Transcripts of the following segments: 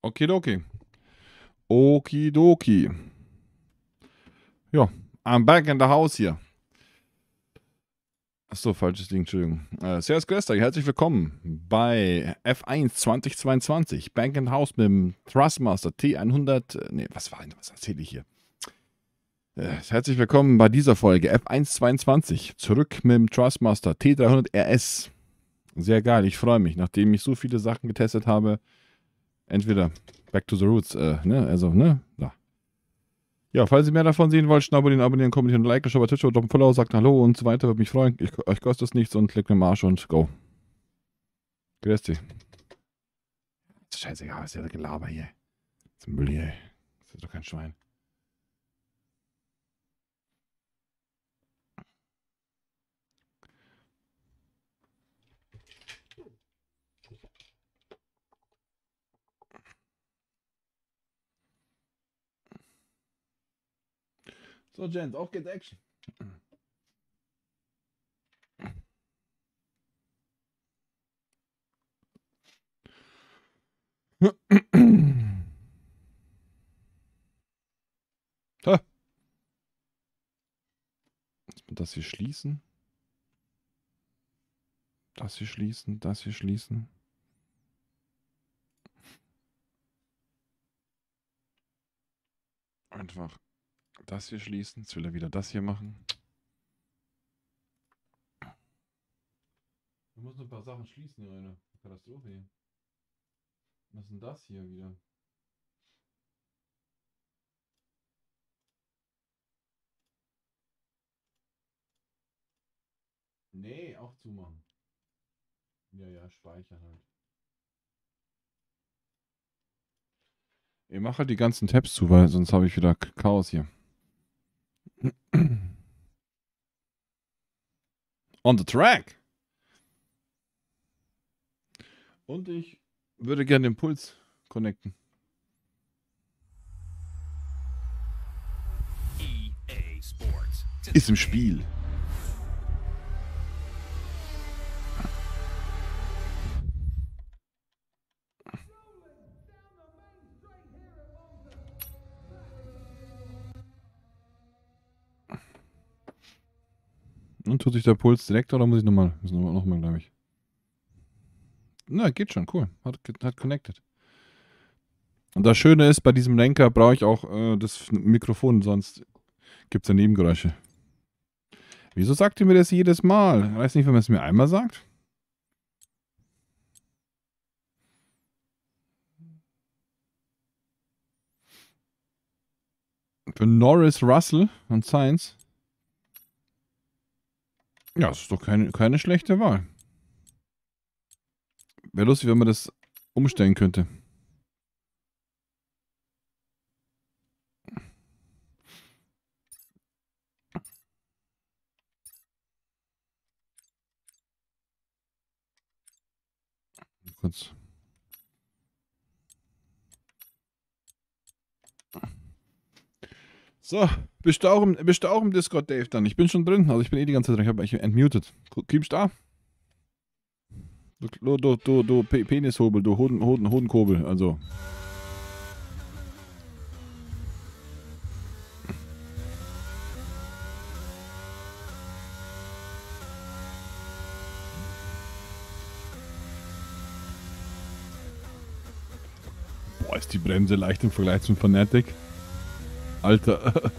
Okidoki. Okidoki. Ja, I'm back in the house hier. Achso, falsches Ding, Entschuldigung. Servus Grüß euch, herzlich willkommen bei F1 2022. Back in the house mit dem Thrustmaster T100. Ne, was erzähle ich hier? Herzlich willkommen bei dieser Folge F1 22. Zurück mit dem Thrustmaster T300 RS. Sehr geil, ich freue mich, nachdem ich so viele Sachen getestet habe. Entweder Back to the Roots, da. Ja, falls ihr mehr davon sehen wollt, abonnieren, kommentieren, liken, schaut bei Twitch, drop ein Follow, sagt Hallo und so weiter, würde mich freuen. Euch kostet es nichts und klickt mit dem Arsch und go. Grüß dich. Scheißegal, was ist ja Gelaber hier. Das ist ein Müll hier, ey. Das ist doch kein Schwein. So, Gents, auf geht's Action. Das hier schließen. Das hier schließen, das hier schließen. Einfach das hier schließen. Jetzt will er wieder das hier machen. Du musst ein paar Sachen schließen, hier, eine Katastrophe hier. Was ist denn das hier wieder? Nee, auch zumachen. Ja, speichern halt. Ich mache halt die ganzen Tabs zu, weil sonst habe ich wieder Chaos hier. On the track! Und ich würde gerne den Puls connecten. EA Sports. Ist im Spiel. Und tut sich der Puls direkt oder muss ich nochmal? Nochmal, glaube ich. Na, geht schon, cool. Hat connected. Und das Schöne ist, bei diesem Lenker brauche ich auch das Mikrofon, sonst gibt es ja Nebengeräusche. Wieso sagt ihr mir das jedes Mal? Ich weiß nicht, wenn man es mir einmal sagt. Für Norris, Russell und Sainz. Ja, das ist doch keine schlechte Wahl. Wäre lustig, wenn man das umstellen könnte. Kurz. So, bist du auch im Discord, Dave, dann? Ich bin schon drin, also ich bin eh die ganze Zeit drin. Ich habe mich entmutet. Kommst du da? Du Penishobel, du Hodenkobel, also. Boah, ist die Bremse leicht im Vergleich zum Fanatic. Alter.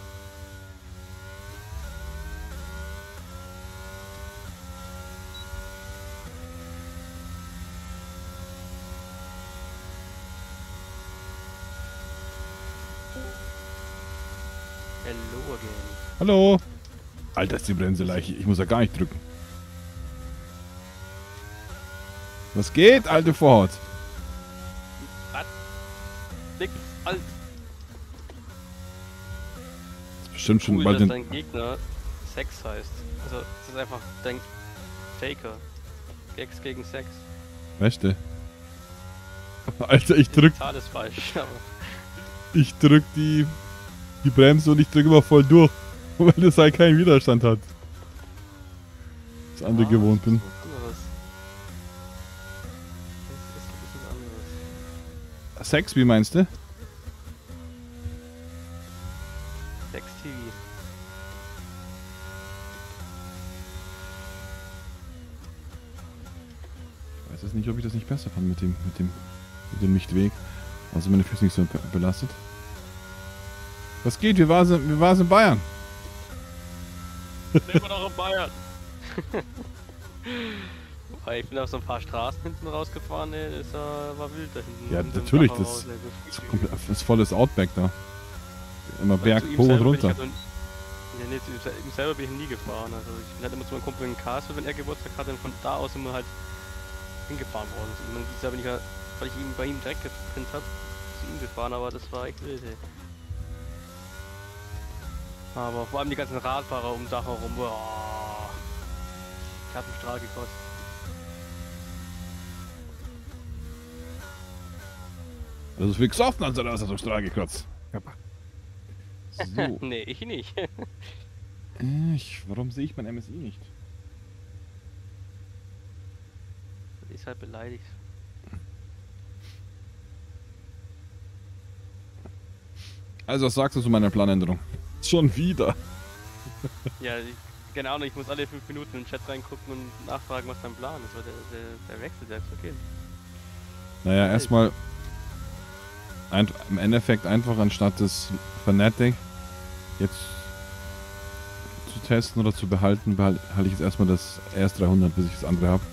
Hello again. Hallo. Alter, ist die Bremse leicht. Ich muss ja gar nicht drücken. Was geht, alte Vorhaut? Was? Nix, alt. Das ist bestimmt schon Cool, bald dass dein Gegner Sex heißt. Also, es ist einfach dein Faker. Gags gegen Sex. Weißt du? Alter, ich drück Alles falsch, aber die Bremse und ich drück immer voll durch. Weil das halt keinen Widerstand hat. Das andere gewohnt bin. Das ist ein bisschen anderes. Das Sex, wie meinst du? 6 TV. Ich weiß jetzt nicht, ob ich das nicht besser fand mit dem Lichtweg. Also meine Füße nicht so belastet. Was geht? Wie war's in Bayern? Nehmen wir doch in Bayern. Wobei, ich bin auf so ein paar Straßen hinten rausgefahren, ey, das war wild da hinten. Ja, In so einem natürlich, Dachhaus, das ey, ist komplett, das ist volles Outback da. Immer Weil Berg zu ihm hoch und selber bin runter. ich halt ja, nee, zu ihm selber bin ich nie gefahren. Also ich bin halt immer zu meinem Kumpel in Kassel, wenn er Geburtstag hatte, und von da aus immer halt hingefahren worden. Und dieses Jahr bin ich halt, weil ich ihn bei ihm direkt getrennt habe, zu ihm gefahren, aber das war echt wild, ey. Aber vor allem die ganzen Radfahrer um Dach herum, boah. Ich hab einen Strahl gekostet. Also so viel gesoffen hat er aus dem Strahl gekotzt. So. Nee, ich nicht. Warum sehe ich mein MSI nicht? Ist halt beleidigt. Also was sagst du zu meiner Planänderung? Schon wieder. Ja, keine Ahnung, ich muss alle 5 Minuten in den Chat reingucken und nachfragen, was dein Plan ist, weil der wechselt selbst, okay. Naja, erstmal im Endeffekt einfach anstatt das Fanatic jetzt zu testen oder zu behalten, halte ich jetzt erstmal das RS300, bis ich das andere habe.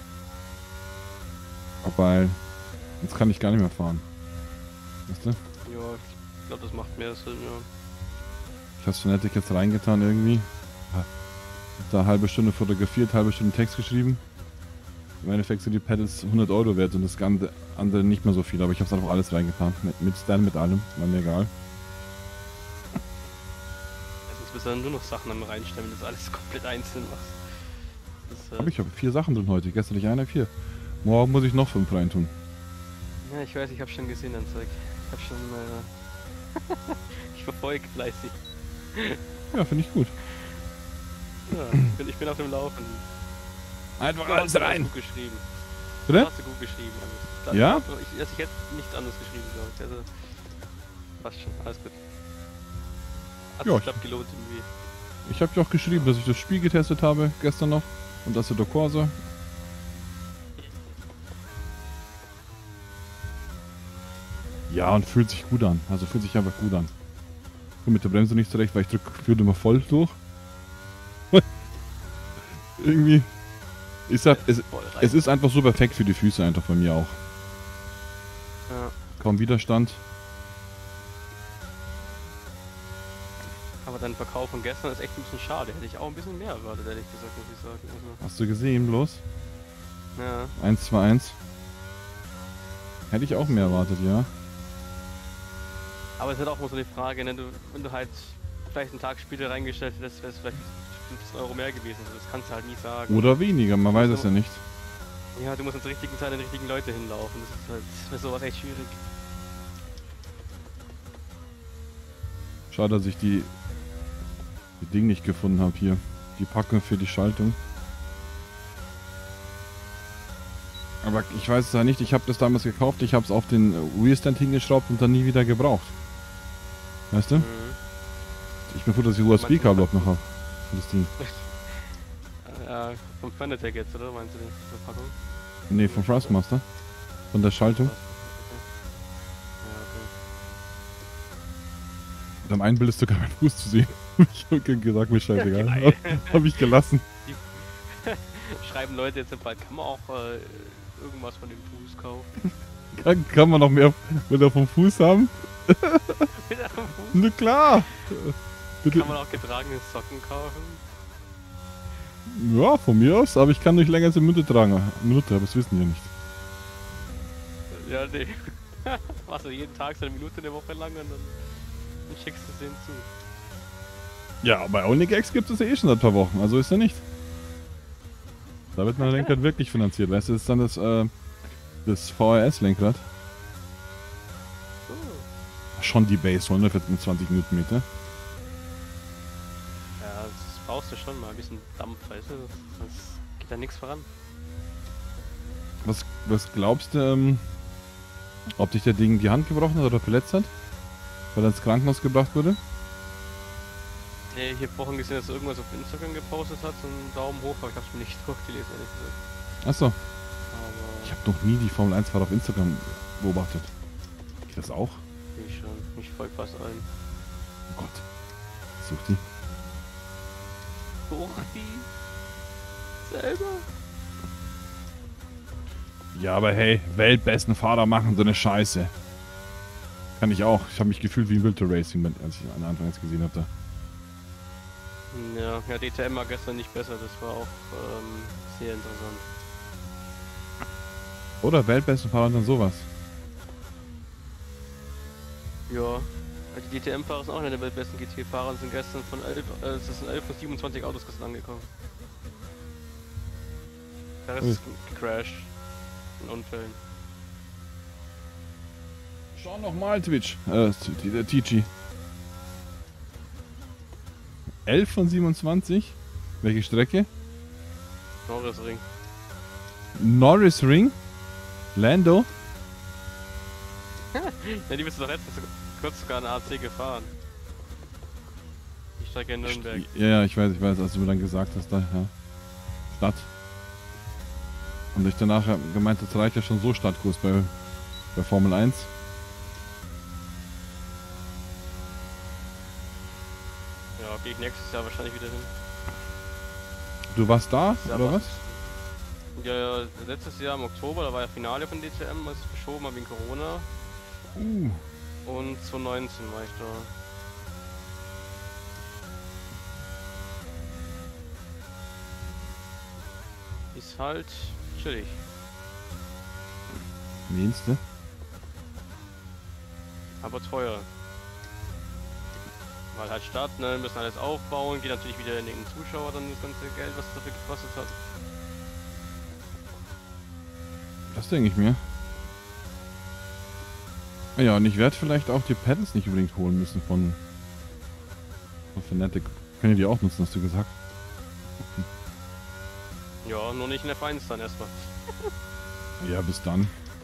Weil jetzt kann ich gar nicht mehr fahren. Weißt du? Ja, ich glaube, das macht mehr Sinn, ja. Ich habe Fanatic jetzt reingetan irgendwie. Hab da eine halbe Stunde fotografiert, halbe Stunde Text geschrieben. Im Endeffekt sind die Pedals 100 € wert und das andere nicht mehr so viel, aber ich habe es einfach alles reingetan. Mit Stand, mit allem, war mir egal. Jetzt müssen wir dann nur noch Sachen am reinstellen, wenn das alles komplett einzeln machst. Ich habe 4 Sachen drin heute, gestern nicht einer, 4. Morgen muss ich noch 5 reintun. Ja, ich weiß, ich habe schon gesehen, dein Zeug. Ich habe schon, ich verfolge fleißig. Ja, finde ich gut. Ja, ich bin auf dem Laufen. Einfach Du alles hast rein. gut geschrieben. Bitte? Hast du gut geschrieben. Also, Ja? Ich hätte nichts anderes geschrieben, glaube ich. Also, passt schon, alles gut. Hat Ja, sich, glaub, gelohnt irgendwie. Ich habe ja auch geschrieben, dass ich das Spiel getestet habe, gestern noch. Und das ist der Corsa. Ja, und fühlt sich gut an. Also fühlt sich einfach gut an. Ich komme mit der Bremse nicht zurecht, weil ich führe immer voll durch. Irgendwie. Es ist einfach so perfekt für die Füße einfach bei mir auch. Ja. Kaum Widerstand. Aber dein Verkauf von gestern ist echt ein bisschen schade. Hätte ich auch ein bisschen mehr erwartet, ehrlich gesagt, muss ich sagen. Also, Hast du gesehen, bloß? ja. 1-2-1. Hätte ich auch mehr erwartet, ja. Aber es ist halt auch mal so eine Frage, ne? Wenn du halt vielleicht einen Tag Spiele reingestellt hättest, wäre es vielleicht 15 € mehr gewesen. Also das kannst du halt nie sagen. Oder weniger, man weiß es ja nicht. Ja, du musst ins richtigen Teil den richtigen Leute hinlaufen. Das ist halt für sowas echt schwierig. Schade, dass ich die Ding nicht gefunden habe hier. Die Packung für die Schaltung. Aber ich weiß es ja nicht, ich habe das damals gekauft, ich habe es auf den Wheelstand hingeschraubt und dann nie wieder gebraucht. Weißt du? Mhm. Ich bin froh, dass ich USB-Kabel überhaupt noch habe. Für das Ding. Ja, vom Fanatec jetzt, oder? Meinst du die Verpackung? Nee, vom Thrustmaster. Von der Schaltung. Ja, okay. Beim einen Bild ist sogar mein Fuß zu sehen. Ich habe gesagt, mir scheißegal. Geil. Habe ich gelassen. Schreiben Leute jetzt bald, kann man auch irgendwas von dem Fuß kaufen? Kann man noch mehr wieder vom Fuß haben? Wieder vom Fuß? Na klar. Bitte. Kann man auch getragene Socken kaufen? Ja, von mir aus, aber ich kann nicht länger als eine Minute tragen. Eine Minute, aber das wissen die ja nicht. Ja, nee. Machst du jeden Tag so eine Minute eine Woche lang und dann schickst du es denen zu. Ja, bei OnlyGags gibt es ja eh schon seit ein paar Wochen, also ist ja nicht. Da wird mein Lenkrad wirklich finanziert, weißt du, das ist dann das VRS-Lenkrad. Schon die Base 100 mit 20 Newtonmeter. Ja, das brauchst du schon mal, ein bisschen Dampf, weißt du, sonst geht da nichts voran. Was glaubst du, Ob dich der Ding die Hand gebrochen hat oder verletzt hat? Weil er ins Krankenhaus gebracht wurde? Nee, ich habe vorhin gesehen, dass er irgendwas auf Instagram gepostet hat, so einen Daumen hoch, aber ich hab's mir nicht durchgelesen, ehrlich gesagt. Achso. Aber Ich habe noch nie die Formel 1-Fahrer auf Instagram beobachtet. Ich das auch? ich schon. Ich folge fast allen. Oh Gott. Such die. Such die selber? Ja, aber hey, weltbesten Fahrer machen so eine Scheiße. Kann ich auch. Ich habe mich gefühlt wie ein Wilter Racing, als ich an Anfang jetzt gesehen habe. Da. Ja, DTM war gestern nicht besser, das war auch sehr interessant. Oder weltbesten Fahrer und dann sowas. Ja, die DTM-Fahrer sind auch einer der besten GT-Fahrer und sind gestern von 11, es sind 11 von 27 Autos gestern angekommen. Der Rest ist gecrashed. In Unfällen. Schau nochmal, Twitch. Der TG. 11 von 27? Welche Strecke? Norrisring. Norris Ring? Lando? Ja, die bist du doch letztens kurz sogar eine AC gefahren. Die Strecke in Nürnberg. Ja, ich weiß, als du mir dann gesagt hast, da, ja. Stadt. Und ich danach gemeint, das reicht ja schon so Stadtkurs bei Formel 1. Ja, gehe ich nächstes Jahr wahrscheinlich wieder hin. Du warst da, Ja, oder was? Ja, letztes Jahr im Oktober, da war ja Finale von DTM, was ich verschoben habe wegen Corona. Und 2019 war ich da. Ist halt chillig. Meinst du? Aber teuer. Weil halt Stadt, ne, müssen alles aufbauen, geht natürlich wieder in den Zuschauer dann das ganze Geld, was es dafür gekostet hat. Das denke ich mir. Ja, und ich werde vielleicht auch die Pedals nicht unbedingt holen müssen von Fnatic. Können die auch nutzen, hast du gesagt? Ja, nur nicht in F1 dann erstmal. Ja, bis dann.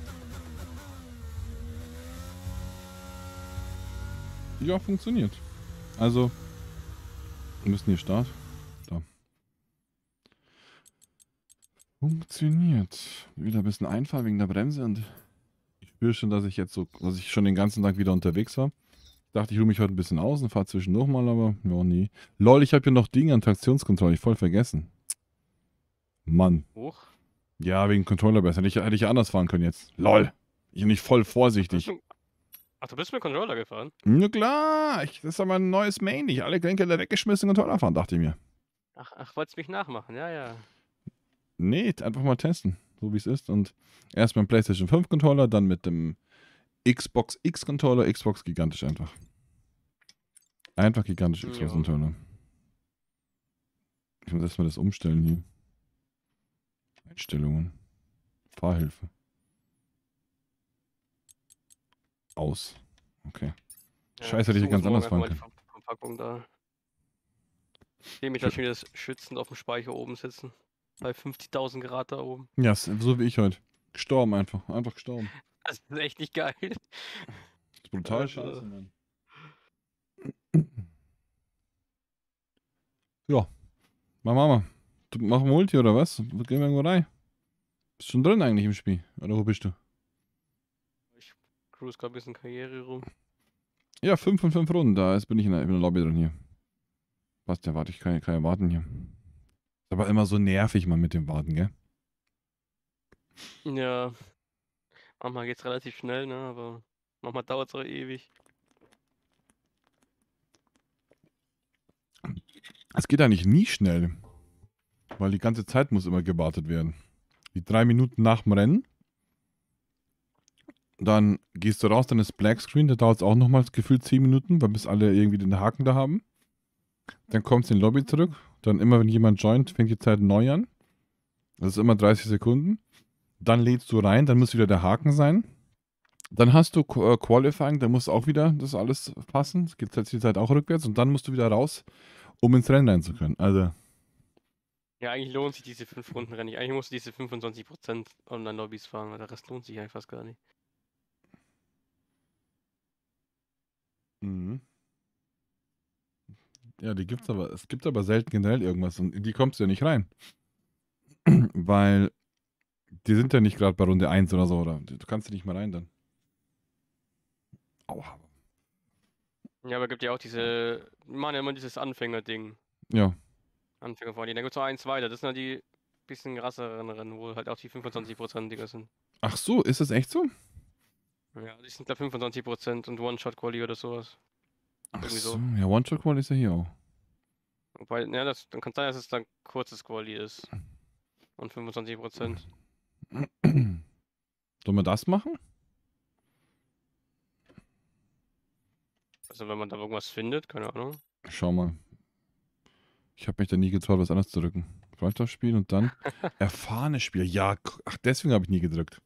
Ja, funktioniert. Also, wir müssen hier Start. Da. Funktioniert. Wieder ein bisschen einfahren wegen der Bremse und ich spüre schon, dass ich schon den ganzen Tag wieder unterwegs war. Ich dachte, ich ruhe mich heute ein bisschen aus und fahre zwischendurch mal, aber ja, nie. Lol, ich habe hier noch Dinge an Traktionskontrolle, ich voll vergessen. Mann. Hoch. Ja, wegen Controller besser. Hätte ich anders fahren können jetzt. Lol. Ich bin nicht voll vorsichtig. Ach, du bist mit Controller gefahren? Na klar, das ist aber ein neues Main. Ich alle Lenker weggeschmissen und Controller fahren, dachte ich mir. Ach, wolltest mich nachmachen, ja, ja. Nee, einfach mal testen, so wie es ist. Und erst mit dem PlayStation 5 Controller, dann mit dem Xbox X Controller. Xbox gigantisch einfach. Einfach gigantisch Xbox Controller. Ich muss erstmal das umstellen hier. Einstellungen. Fahrhilfe. Aus. Okay. Ja, Scheiße, hätte ich ganz anders fahren können. Verpackung da. Ich sehe mich da schon wieder schützend auf dem Speicher oben sitzen. Bei 50.000 Grad da oben. Ja, so wie ich heute. Gestorben einfach. Einfach gestorben. Das ist echt nicht geil. Das ist brutal scheiße, Mann. Ja. Mama. Du machst Multi oder was? Gehen wir irgendwo rein? Bist schon drin eigentlich im Spiel? Oder wo bist du? Ich cruise gerade ein bisschen Karriere rum. Ja, 5 von 5 Runden. Da bin ich in der Lobby drin hier. Passt, ja, warte, ich kann ja warten hier. Ist aber immer so nervig, man, mit dem Warten, gell? Ja. Manchmal geht's relativ schnell, ne? Aber manchmal dauert's auch ewig. Es geht eigentlich nie schnell. Weil die ganze Zeit muss immer gewartet werden. Die 3 Minuten nach dem Rennen. Dann gehst du raus, dann ist Black Screen. Da dauert es auch nochmal gefühlt 10 Minuten, weil bis alle irgendwie den Haken da haben. Dann kommst du in die Lobby zurück. Dann immer, wenn jemand joint, fängt die Zeit neu an. Das ist immer 30 Sekunden. Dann lädst du rein, dann muss wieder der Haken sein. Dann hast du Qualifying, da muss auch wieder das alles passen. Es geht jetzt die Zeit auch rückwärts. Und dann musst du wieder raus, um ins Rennen rein zu können. Also. Ja, eigentlich lohnt sich diese 5 Runden Rennen nicht. Eigentlich musst du diese 25% Online-Lobbys fahren, weil der Rest lohnt sich einfach gar nicht. Mhm. Ja, die gibt's aber. Es gibt aber selten generell irgendwas und in die kommst du ja nicht rein. Weil die sind ja nicht gerade bei Runde 1 oder so, oder? Du kannst ja nicht mal rein dann. Aua. Ja, aber gibt ja auch diese, die machen ja immer dieses Anfänger-Ding. Ja. Anfänger vor allem. Da gibt's noch eins weiter. Das sind halt die bisschen krasseren Rennen, wo halt auch die 25%iger sind. Ach so, ist das echt so? Ja, die sind da 25% und One-Shot-Quali oder sowas. Ach Irgendwie so, so. ja, One-Shot-Qual ist ja hier auch. Wobei, ja, das, dann kann es sein, dass es dann kurzes Quali ist. Und 25%. Sollen wir das machen? Also wenn man da irgendwas findet, keine Ahnung. Schau mal. Ich habe mich da nie getraut, was anderes zu drücken. Freundschaftsspiel und dann erfahrenes Spiel. Ja, ach, deswegen habe ich nie gedrückt.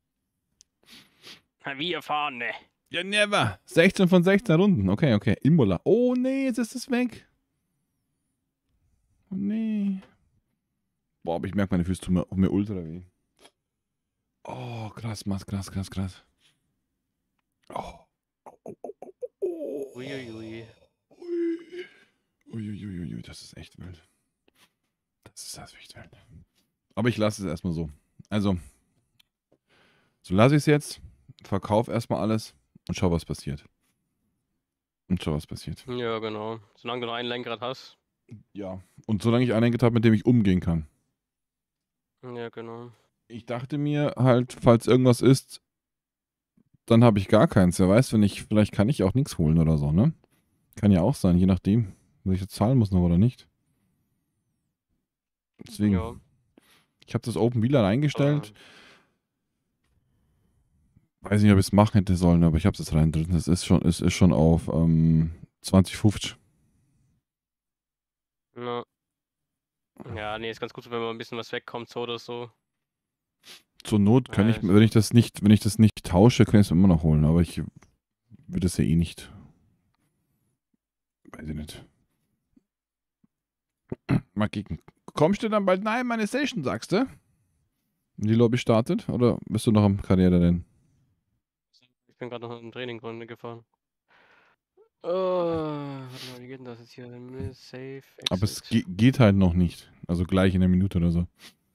Wie erfahren, ne? Ja, never. 16 von 16 Runden. Okay, okay. Imola. Oh nee, jetzt ist es weg. Oh nee. Boah, aber ich merke, meine Füße tun mir ultra weh. Oh, krass, krass, krass, krass. Oh. Uiuiui. Uiuiui, das ist echt wild. Das ist echt wild. Aber ich lasse es erstmal so. Also, so lasse ich es jetzt, verkauf erstmal alles und schau, was passiert. Ja, genau. Solange du noch ein Lenkrad hast. Ja, und solange ich ein Lenkrad habe, mit dem ich umgehen kann. Ja, genau. Ich dachte mir halt, falls irgendwas ist, dann habe ich gar keins. Wer weiß, vielleicht kann ich auch nichts holen oder so, ne? Kann ja auch sein, je nachdem, was ich jetzt zahlen muss noch oder nicht. Deswegen, Ja. ich habe das Open Wheeler eingestellt. Aber Weiß nicht, ob ich es machen hätte sollen, aber ich habe es jetzt rein drin. Es ist schon auf 2050. ja. Ja, nee, ist ganz gut, wenn man ein bisschen was wegkommt, so oder so. Zur Not kann ich, wenn ich das nicht tausche, kann ich es immer noch holen, aber ich würde es ja eh nicht. Weiß ich nicht. Mal kicken. Kommst du dann bald nein, meine Station, sagst du? Die Lobby startet? Oder bist du noch am Karriere denn? Ich bin gerade noch in Trainingrunde gefahren. Warte mal, wie geht denn das jetzt hier? Save, Aber es Exit. geht halt noch nicht. Also gleich in der Minute oder so.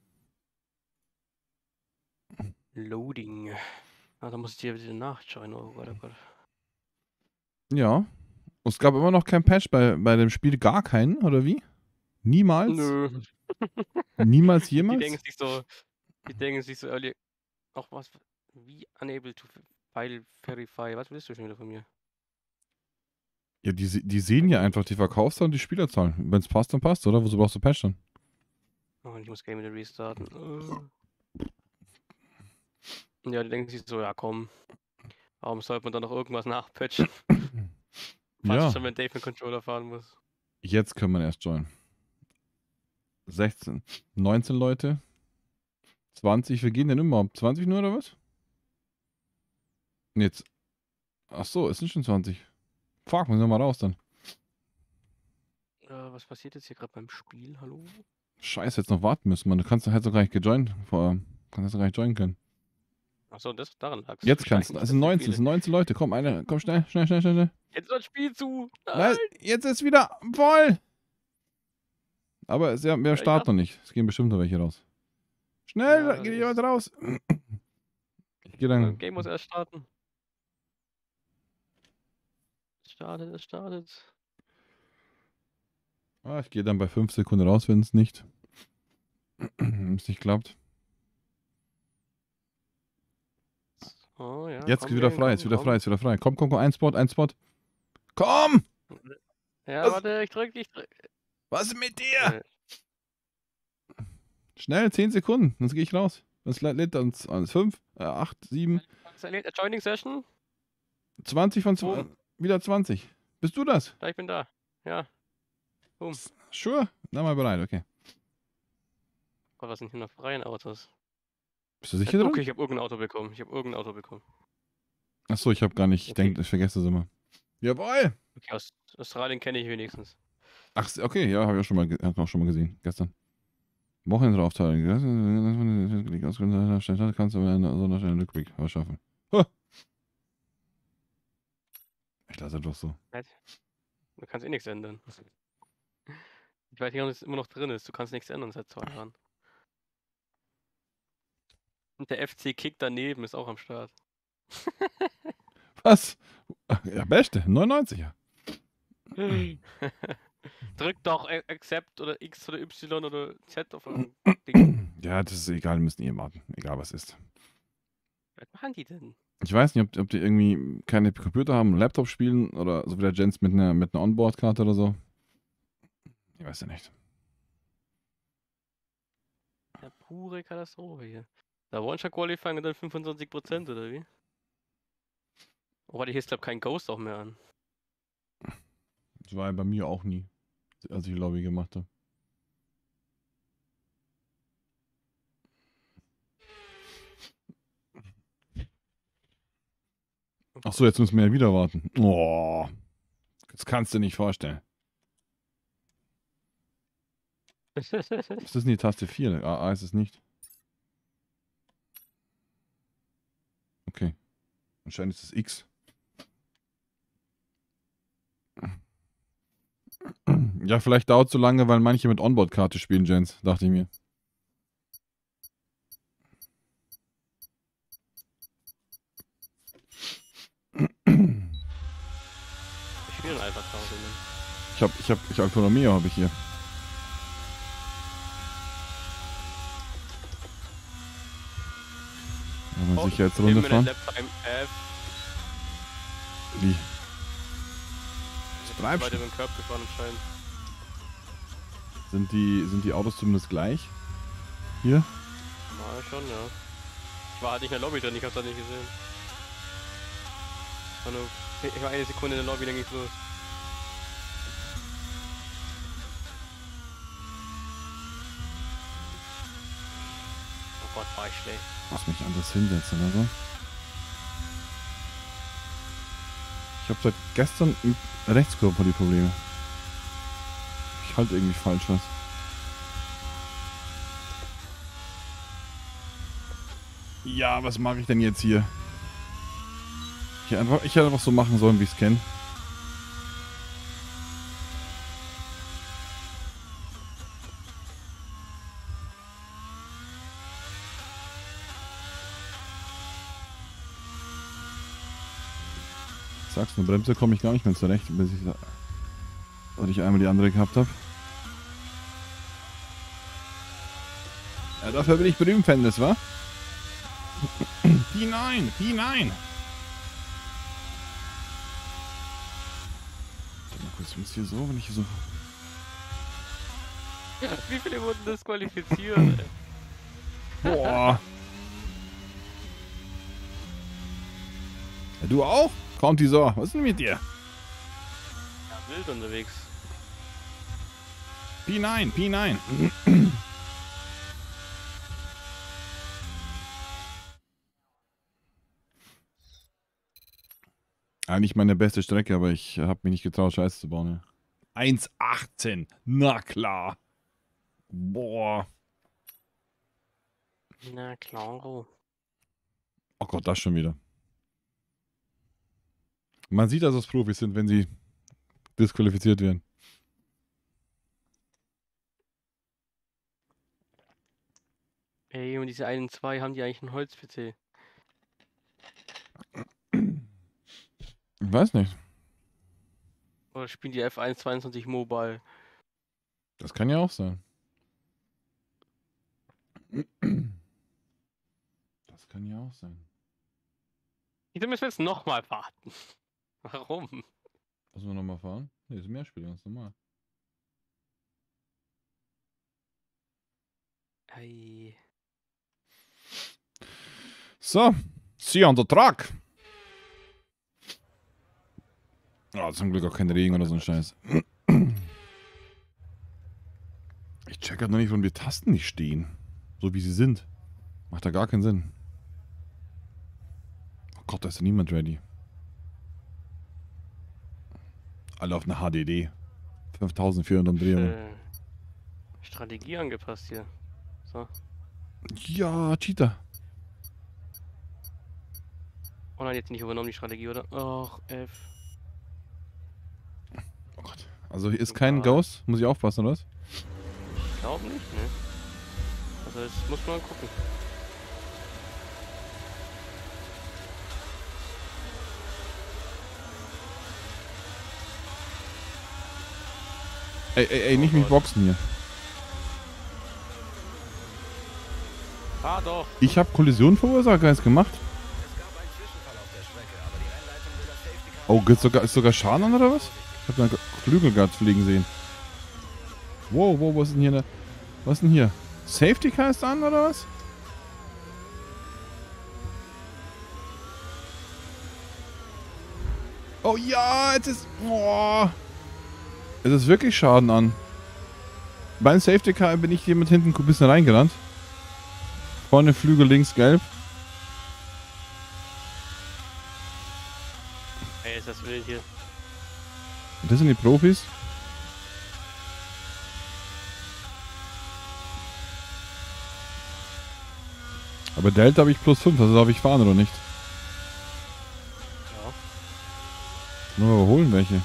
Loading. Ah, da muss ich dir wieder nachschauen. Oh Gott, oh Gott. Ja. Es gab immer noch kein Patch bei dem Spiel, gar keinen, oder wie? Niemals? Nö. Niemals Die jemals? denken sich so early. Auch was? Wie unable to file verify? Was willst du schon wieder von mir? Ja, die sehen ja einfach die Verkaufszahlen und die Spielerzahlen. Wenn es passt, dann passt, oder? Wozu brauchst du Patch dann? Oh, ich muss Game wieder restarten. Ja, die denken sich so, ja komm. Warum sollte man da noch irgendwas nachpatchen? Fast Ja. schon, wenn Dave einen Controller fahren muss. Jetzt können wir erst joinen. 16, 19 Leute. 20, wir gehen denn immer 20 nur, oder was? Jetzt. Ach so, es sind schon 20. Fuck, müssen wir mal raus dann. Was passiert jetzt hier gerade beim Spiel? Hallo? Scheiße, jetzt noch warten müssen, man. Du kannst doch noch gar nicht gejoint. Kannst doch gar nicht joinen können. Achso, daran lag's. Jetzt kannst du. Es sind 19, es sind 19 Leute. Komm, komm schnell. Jetzt ist das Spiel zu! Nein! Jetzt ist wieder voll! Aber wir starten noch nicht. Es gehen bestimmt noch welche raus. Schnell, Ja, geht jemand raus. Ich gehe dann. Das Game muss erst starten. Es startet. Ich gehe dann bei 5 Sekunden raus, wenn es nicht klappt. Oh ja. Jetzt ist wieder frei. Komm, ein Spot. Komm! Ja, Was? warte, ich drück. Was ist mit dir? Schnell, 10 Sekunden, sonst gehe ich raus. Das lädt dann 5, 8, 7. Joining Session? 20 von 2. Wieder 20. Bist du das? Ja, ich bin da. Ja. Boom. Sure. Na mal bereit, okay. Gott, was sind hier noch freien Autos? Bist du sicher drin? Okay, ich habe irgendein Auto bekommen. Achso, ich habe gar nicht. Ich vergesse das immer. Jawohl! Okay, aus Australien kenne ich wenigstens. Ach, okay, ja, habe ich auch schon mal gesehen. Gestern. Wochenendaufteilung. Kannst du mit einer Sonderstelle Rückblick schaffen. Ich lasse einfach so. Du kannst eh nichts ändern. Ich weiß nicht, ob es immer noch drin ist. Du kannst nichts ändern seit 2 Jahren. Und der FC Kick daneben ist auch am Start. Was? Ja, beste. 99er. Drück doch Accept oder X oder Y oder Z auf ein Ding. Ja, das ist egal. Wir müssen eh warten. Egal, was ist. Was machen die denn? Ich weiß nicht, ob die irgendwie keine Computer haben, einen Laptop spielen oder so wie der Jens mit einer Onboard-Karte oder so. Ich weiß ja nicht. Ja, pure Katastrophe hier. Da One-Shot Qualifying und dann 25% oder wie? Oh, warte, hier ist glaube kein Ghost auch mehr an. Das war ja bei mir auch nie, als ich Lobby gemacht habe. Achso, jetzt müssen wir ja wieder warten. Oh, das kannst du nicht vorstellen. Was ist denn die Taste 4? A ist es nicht. Okay. Anscheinend ist es X. Ja, vielleicht dauert es so lange, weil manche mit Onboard-Karte spielen, Jens, dachte ich mir. Ich spiele einfach Pause. Ich Alfa Romeo habe ich hier. Wenn man Sicherheitsrunde fahren. Wie? Ich bin weiter mit dem Curb gefahren anscheinend. Sind die Autos zumindest gleich? Hier? Na schon, ja. Ich war halt nicht in der Lobby drin, ich hab's halt nicht gesehen. Ich war 1 Sekunde in der Lobby, dann ging's los. Oh Gott, war ich schlecht. Muss mich anders hinsetzen oder so. Ich habe seit gestern mit Rechtskörper die Probleme. Ich halte irgendwie falsch was. Ja, was mache ich denn jetzt hier? Ich hätte einfach so machen sollen, wie ich es kenne. Sagst du, eine Bremse komme ich gar nicht mehr zurecht, bis ich einmal die andere gehabt habe. Ja, dafür bin ich berühmt, Fendes, wa? P9! P9! Mal kurz, ist hier so, wenn ich hier so... Wie viele wurden disqualifiziert? Boah! Ja, du auch? Kommt die so. Was ist denn mit dir? Ja, wild unterwegs. P9, P9. Eigentlich meine beste Strecke, aber ich habe mich nicht getraut, Scheiße zu bauen. Ja. 1,18. Na klar. Boah. Na klar. Oh Gott, das schon wieder. Man sieht, dass es Profis sind, wenn sie disqualifiziert werden. Ey, und diese 1 und 2 haben die eigentlich einen Holz-PC? Ich weiß nicht. Oder spielen die F1 22 Mobile? Das kann ja auch sein. Das kann ja auch sein. Wieso müssen wir jetzt nochmal warten? Warum? Müssen wir nochmal fahren? Ne, ist mehr Spiele, ganz normal. Ei. So, see you on the truck. Oh, zum Glück auch kein Regen oder so ein Scheiß. Ich check halt noch nicht, warum die Tasten nicht stehen. So wie sie sind. Macht da gar keinen Sinn. Oh Gott, da ist ja niemand ready. Alle auf eine HDD. 5400 Umdrehungen. Strategie angepasst hier. So. Ja, Cheater. Oh nein, jetzt nicht übernommen die Strategie, oder? Och, F. Also hier ist kein Ghost. Muss ich aufpassen, oder was? Ich glaube nicht, ne? Also jetzt muss man gucken. Ey, nicht mich boxen hier. Ah, doch. Ich habe Kollision verursacht, gar nichts gemacht. Oh, ist sogar Schaden an, oder was? Ich habe da Flügel gerade fliegen sehen. Wow, wo ist denn hier was ist denn hier? Safety Car ist an, oder was? Oh ja, jetzt ist... Boah. Es ist wirklich Schaden an. Beim Safety Car bin ich hier mit hinten ein bisschen reingerannt. Vorne Flügel links gelb. Ey, ist das wild hier. Und das sind die Profis. Aber Delta habe ich +5, also darf ich fahren oder nicht? Ja. Nur überholen welche.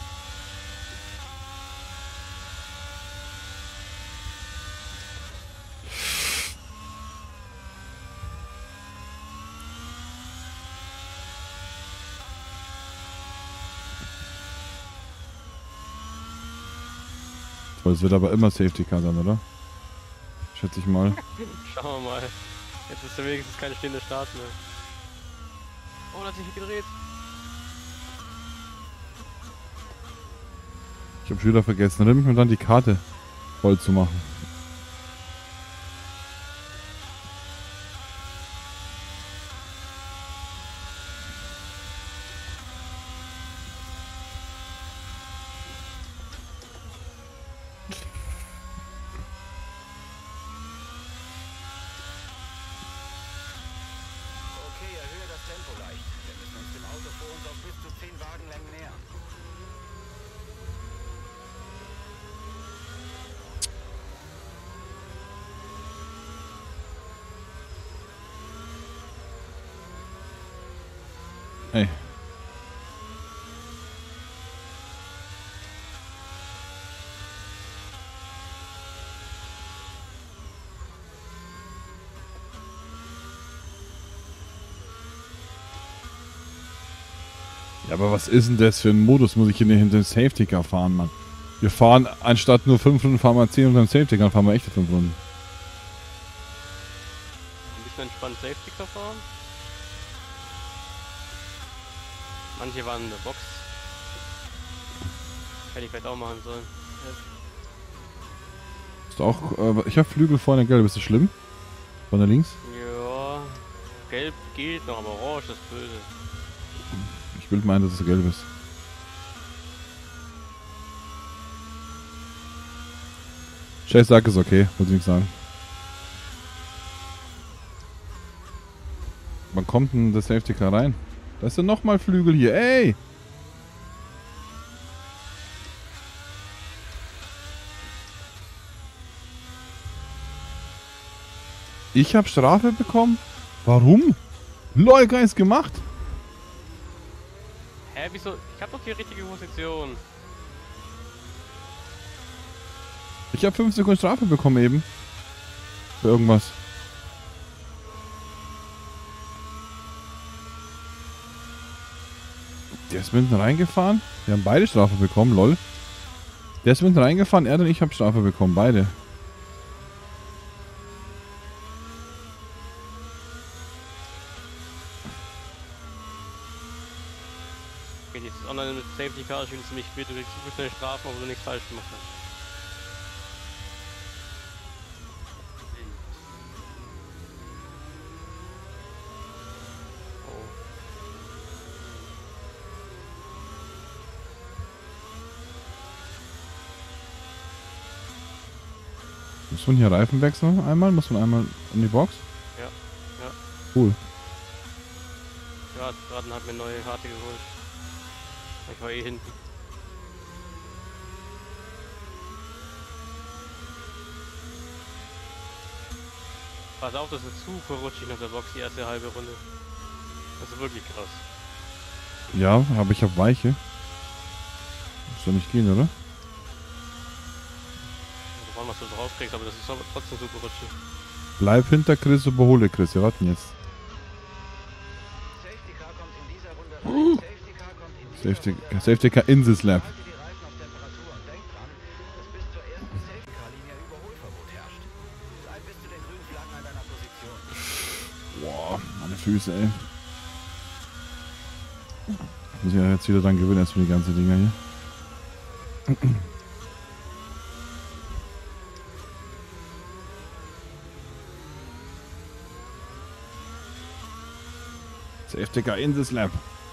Es wird aber immer Safety Car sein, oder? Schätze ich mal. Schauen wir mal. Jetzt ist ja wenigstens keine stehende Start mehr. Oh, da hat sich gedreht. Ich habe schon wieder vergessen, und dann die Karte voll zu machen. Ey. Ja, aber was ist denn das für ein Modus? Muss ich hier hinter dem Safety Car fahren, Mann? Wir fahren anstatt nur 5 Runden, fahren wir 10 und dann Safety Car, fahren wir echte 5 Runden. Ein bisschen entspannt Safety Car fahren. Manche waren in der Box. Hätte ich vielleicht auch machen sollen. Ist auch, ich habe Flügel vorne gelb, ist das schlimm? Vorne links? Ja, gelb geht noch, aber orange ist böse. Ich will meinen, dass es gelb ist. Chase sagt, ist okay, muss ich nicht sagen. Wann kommt denn das Safety Car rein? Da ist ja nochmal Flügel hier, ey! Ich habe Strafe bekommen? Warum? LOL, gar nichts gemacht. Hä, wieso? Ich hab doch die richtige Position. Ich habe 5 Sekunden Strafe bekommen eben. Für irgendwas. Der ist mitten reingefahren. Wir haben beide Strafe bekommen, lol. Der ist mitten reingefahren, er und ich habe Strafe bekommen, beide. Okay, dieses Online mit Safety Car ist ziemlich wild, du kriegst super schnell Strafen, obwohl du nichts falsch gemacht hast. Muss man hier Reifen wechseln einmal? Muss man einmal in die Box? Ja, ja. Cool. Ja, gerade hat mir neue Karte geholt. Ich war eh hinten. Pass auf, dass du zu verrutschig nach der Box die erste halbe Runde. Das ist wirklich krass. Ja, aber ich habe Weiche. Muss doch nicht gehen, oder? Schauen, was du so rauskriegst, aber das ist aber trotzdem super rutschig. Bleib hinter Chris, überhole Chris. Wir warten jetzt. Safety Car in this lap. Boah, meine Füße, ey. Muss ich ja jetzt wieder dran gewöhnen, erstmal die ganzen Dinger hier. Safety Car in this lap.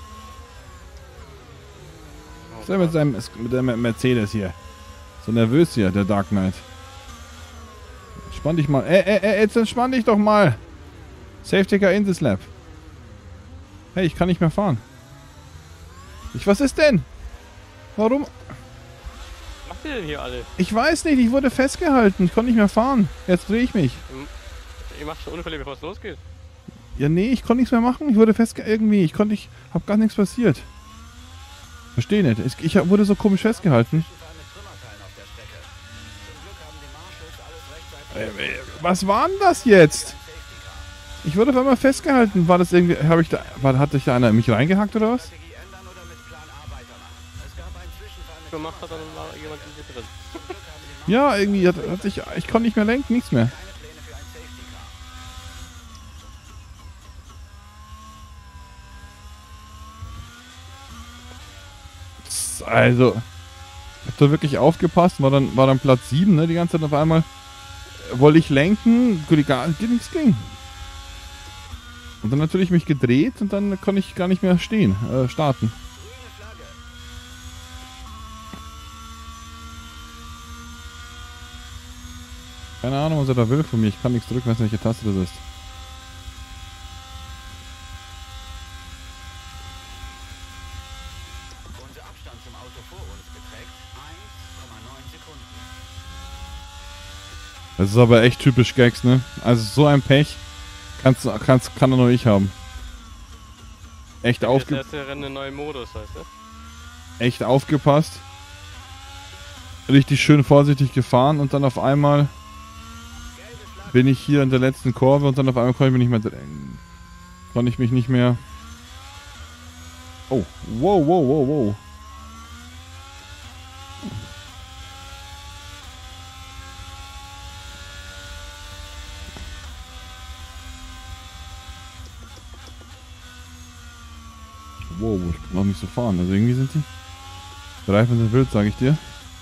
Was ist denn mit dem Mercedes hier? So nervös hier, der Dark Knight. Entspann dich mal. Jetzt entspann dich doch mal. Safety Car in this lap. Hey, ich kann nicht mehr fahren. Was ist denn? Warum? Was macht ihr denn hier alle? Ich weiß nicht, ich wurde festgehalten. Ich konnte nicht mehr fahren. Jetzt drehe ich mich. Ihr macht schon Unfälle, bevor es losgeht. Ja, nee, ich konnte nichts mehr machen. Ich wurde irgendwie. Hab gar nichts passiert. Verstehe nicht. Ich wurde so komisch festgehalten. Was war denn das jetzt? Ich wurde auf einmal festgehalten. War das irgendwie. Hat sich da einer in mich reingehackt oder was? Gemacht hat, dann war jemand in dir drin. Ja, irgendwie ich konnte nicht mehr lenken, nichts mehr. Also, ich hab da wirklich aufgepasst, war dann Platz 7, ne, die ganze Zeit auf einmal. Wollte ich lenken, nichts ging. Und dann natürlich mich gedreht und dann konnte ich gar nicht mehr starten. Keine Ahnung, was er da will von mir. Ich kann nichts drücken, weiß nicht, welche Taste das ist. Unser Abstand zum Auto vor uns beträgt 1,9 Sekunden. Das ist aber echt typisch Gags, ne? Also so ein Pech kann nur ich haben. Echt aufgepasst. Das ist ein neuer Modus, weißt du? Echt aufgepasst. Richtig schön vorsichtig gefahren und dann auf einmal bin ich hier in der letzten Kurve und dann auf einmal konnte ich mich nicht mehr. Oh, wow. Wow, ich kann noch nicht so fahren. Also irgendwie sind die Reifen sind wild, sage ich dir.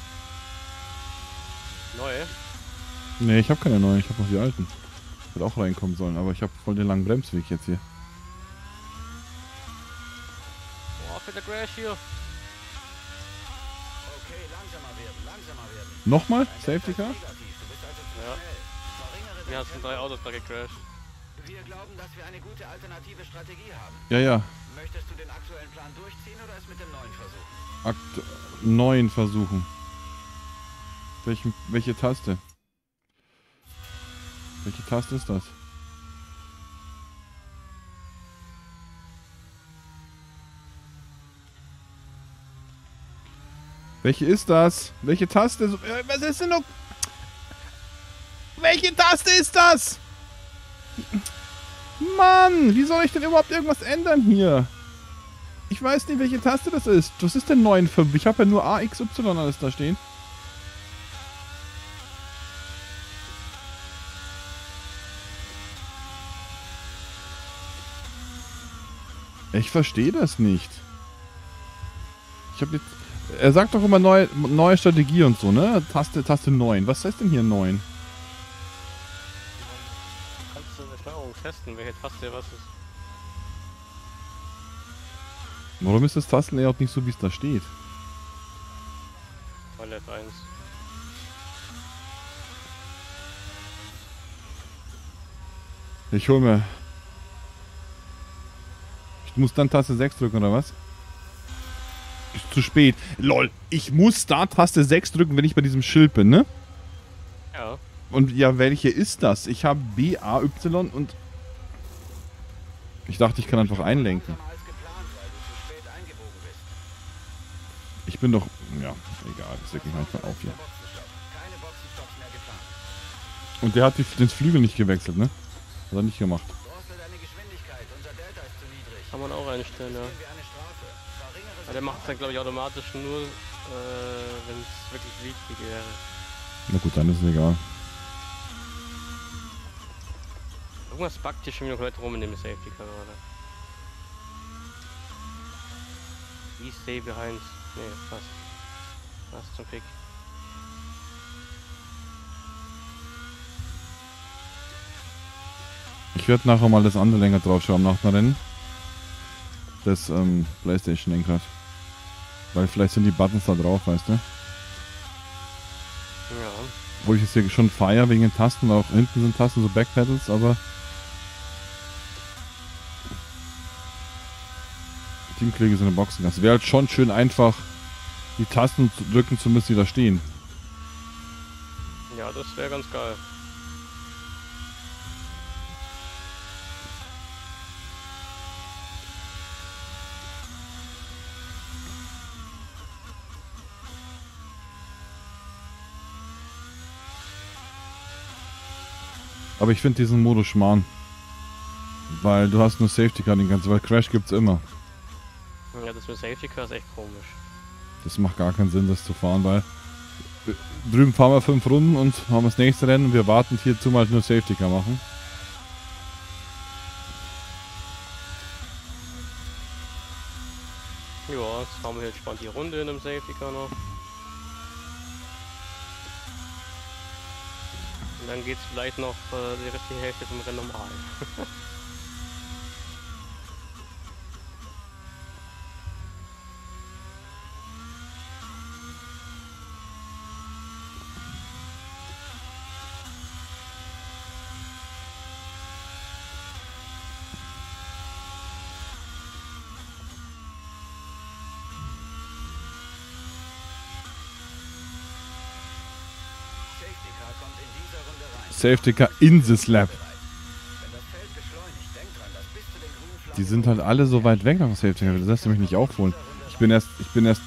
Neue? Nee, ich habe keine neuen, ich habe noch die alten. Hätte auch reinkommen sollen, aber ich habe voll den langen Bremsweg jetzt hier. Boah, für der Crash hier. Okay, langsamer werden. Nochmal? Safety Car? Ja. Mir sind 3 Autos da gecrashed. Wir glauben, dass wir eine gute alternative Strategie haben. Ja. Möchtest du den aktuellen Plan durchziehen oder es mit dem neuen versuchen? Neuen versuchen. Welche Taste? Welche Taste ist das? Welche ist das? Welche Taste? Was ist denn noch? Welche Taste ist das? Mann, wie soll ich denn überhaupt irgendwas ändern hier? Ich weiß nicht, welche Taste das ist. Was ist denn 9.5? Ich habe ja nur A, X, Y alles da stehen. Ich verstehe das nicht. Ich habe jetzt... Er sagt doch immer neue Strategie und so, ne? Taste 9. Was heißt denn hier 9? Kannst du eine Steuerung testen, welche Taste was ist? Warum ist das Tastenlayout nicht so, wie es da steht? Weil F1. Ich hol mir... Ich muss dann Taste 6 drücken, oder was? Ist zu spät. LOL, ich muss da Taste 6 drücken, wenn ich bei diesem Schild bin, ne? Ja. Und ja, welche ist das? Ich habe B, A, Y und... Ich dachte, ich kann einfach einlenken. Ich bin doch... Ja, egal. Das regt mich manchmal auf hier. Und der hat den Flügel nicht gewechselt, ne? Hat er nicht gemacht. Drossle deine Geschwindigkeit. Unser Delta ist zu niedrig. Kann man auch einstellen, ja. Geben wir eine Strafe. Verringere Aber der macht es dann, glaube ich, automatisch nur, wenn es wirklich wichtig wäre. Na gut, dann ist es egal. Irgendwas backt hier schon wieder komplett rum in dem Safety Car gerade. Wie stay behind? Nee, fast. Fast zum Pick. Ich werde nachher mal das andere länger drauf schauen nach dem Rennen. Das PlayStation-Lenkrad. Weil vielleicht sind die Buttons da drauf, weißt du? Ja. Wo ich es hier schon feiere wegen den Tasten, weil auch hinten sind Tasten, so Backpedals, aber Teamkollege sind in Boxen. Das wäre halt schon schön einfach, die Tasten drücken zu müssen, die da stehen. Ja, das wäre ganz geil. Aber ich finde diesen Modus Schmarrn. Weil du hast nur Safety Car den ganzen, weil Crash gibt's immer. Ja, das mit Safety Car ist echt komisch. Das macht gar keinen Sinn, das zu fahren, weil drüben fahren wir 5 Runden und haben das nächste Rennen und wir warten hier zumal nur Safety Car machen. Ja, jetzt fahren wir hier entspannt die Runde in einem Safety Car noch. Und dann geht's vielleicht noch die restliche Hälfte vom Rennen normal. Safety Car kommt in dieser Runde rein. Safety Car in this lap. Wenn das Feld beschleunigt, denk dran, dass bis zu den grünen Flanken Die sind halt alle so weit weg nach dem Safety Car. Das lässt du mich nicht aufholen. Ich bin erst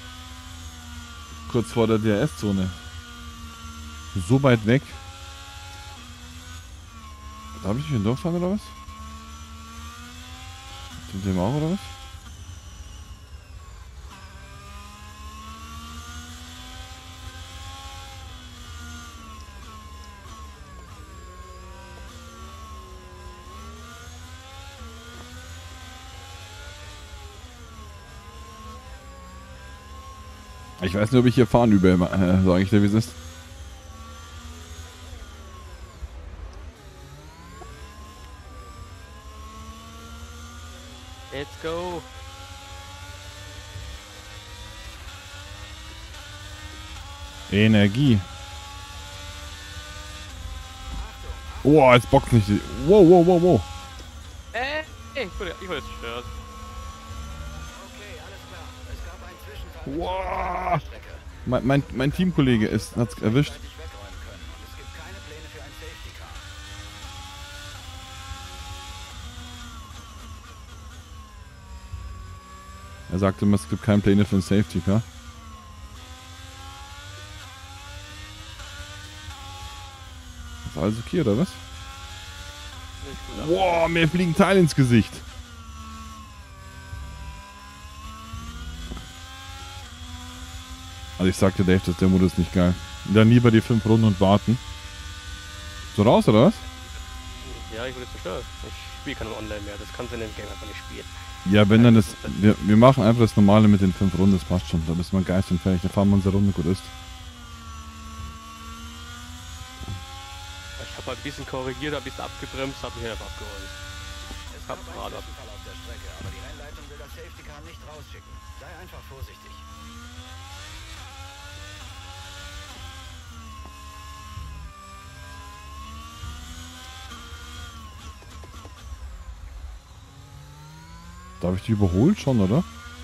kurz vor der DRS-Zone. So weit weg. Darf ich hier durchfahren oder was? Sind dem auch oder was? Ich weiß nicht, ob ich hier fahren übe, sage ich dir, wie es ist. Let's go! Energie. Oh, jetzt bockt nicht. Wow, wow, wow, wow. Ich wurde jetzt gestört. Okay, alles klar. Es gab einen Zwischenfall. Wow. auf der Strecke. Mein Teamkollege hat's erwischt. Rechtzeitig wegräumen können. Und es gibt keine Pläne für ein Safety Car. Er sagte immer, es gibt keine Pläne für ein Safety Car. Ist alles okay, oder was? Nicht gut ab. Wow, mir fliegen Teile ins Gesicht. Also ich sagte Dave, dass der Modus nicht geil. Dann lieber die 5 Runden und warten. So raus, oder was? Ja, ich wurde zerstört. Ich spiele keine Online mehr. Das kannst du in dem Game einfach nicht spielen. Ja, wenn dann das... Wir machen einfach das Normale mit den 5 Runden, das passt schon. Da ist man geist und fertig. Da fahren wir unsere Runde, gut ist. Ich habe halt ein bisschen korrigiert, ein bisschen abgebremst, habe mich einfach abgeholt. Es Hab gab einen gerade ab. Zwischenfall auf der Strecke, aber die Rennleitung will das Safety Car nicht rausschicken. Sei einfach vorsichtig. Darf ich die überholt schon, oder?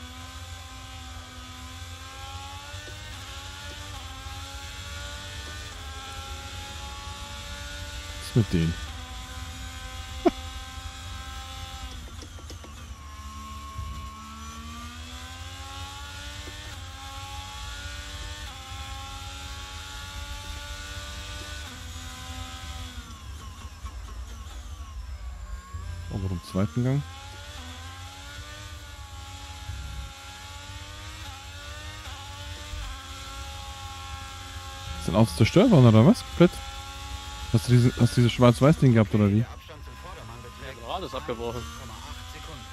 Was ist mit denen? im zweiten Gang. Ist dein Auto zerstört worden oder was? Komplett? Hast du diese Schwarz-Weiß-Ding gehabt oder wie? Der Abstand zum Vordermann beträgt Ja, gerade ist abgebrochen. 1,8 Sekunden.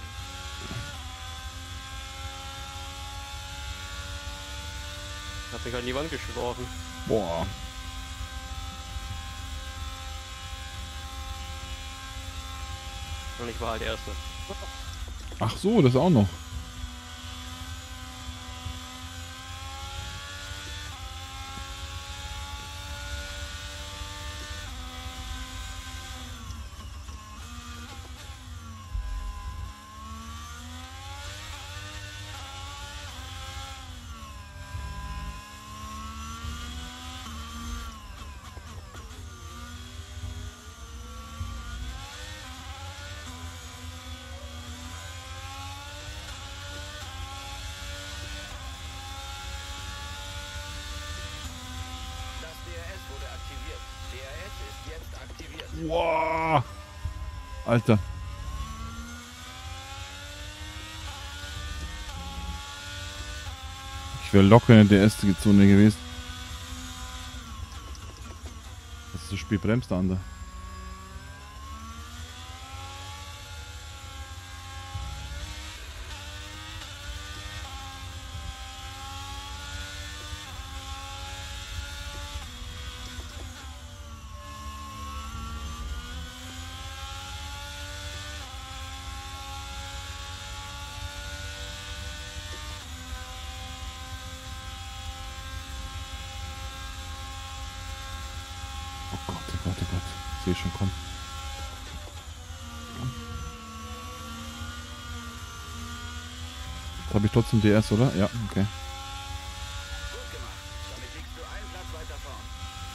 Hat mich halt in die Wand geworfen. Boah. Und ich war halt der Erste. Ach so, das auch noch. Das DRS wurde aktiviert. DRS ist jetzt aktiviert. Wow. Alter. Ich wäre locker in der ersten Zone gewesen. Das ist so spät bremst da an da. Oh Gott, oh Gott, oh Gott. Ich sehe schon kommen. Jetzt habe ich trotzdem DS, oder? Ja, okay. Gut gemacht. Damit liegst du einen Platz weiter vorn.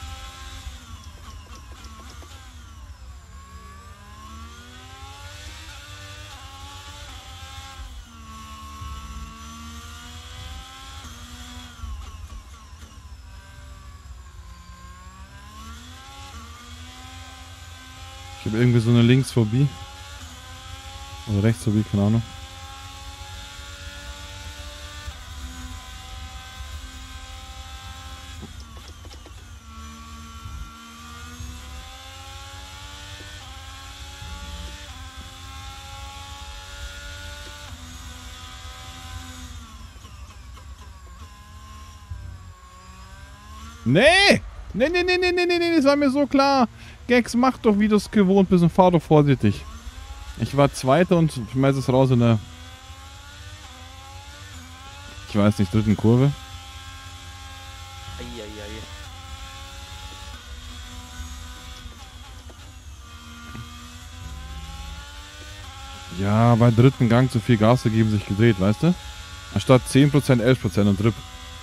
Ich habe irgendwie so eine Linksphobie. Oder Rechtsphobie, keine Ahnung. Nee! Nee, das war mir so klar. Gags, mach doch, wie du es gewohnt bist und fahr doch vorsichtig. Ich war Zweiter und schmeiß es raus in der... Ich weiß nicht, dritten Kurve. Eieiei. Ja, bei dritten Gang zu viel Gas gegeben, sich gedreht, weißt du? Anstatt 10%, 11% und Trip.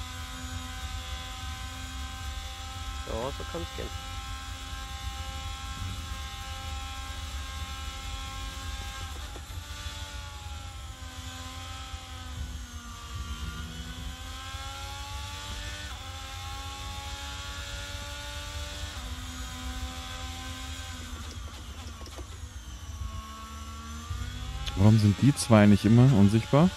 Ja, so kann's gehen. Warum sind die zwei nicht immer unsichtbar?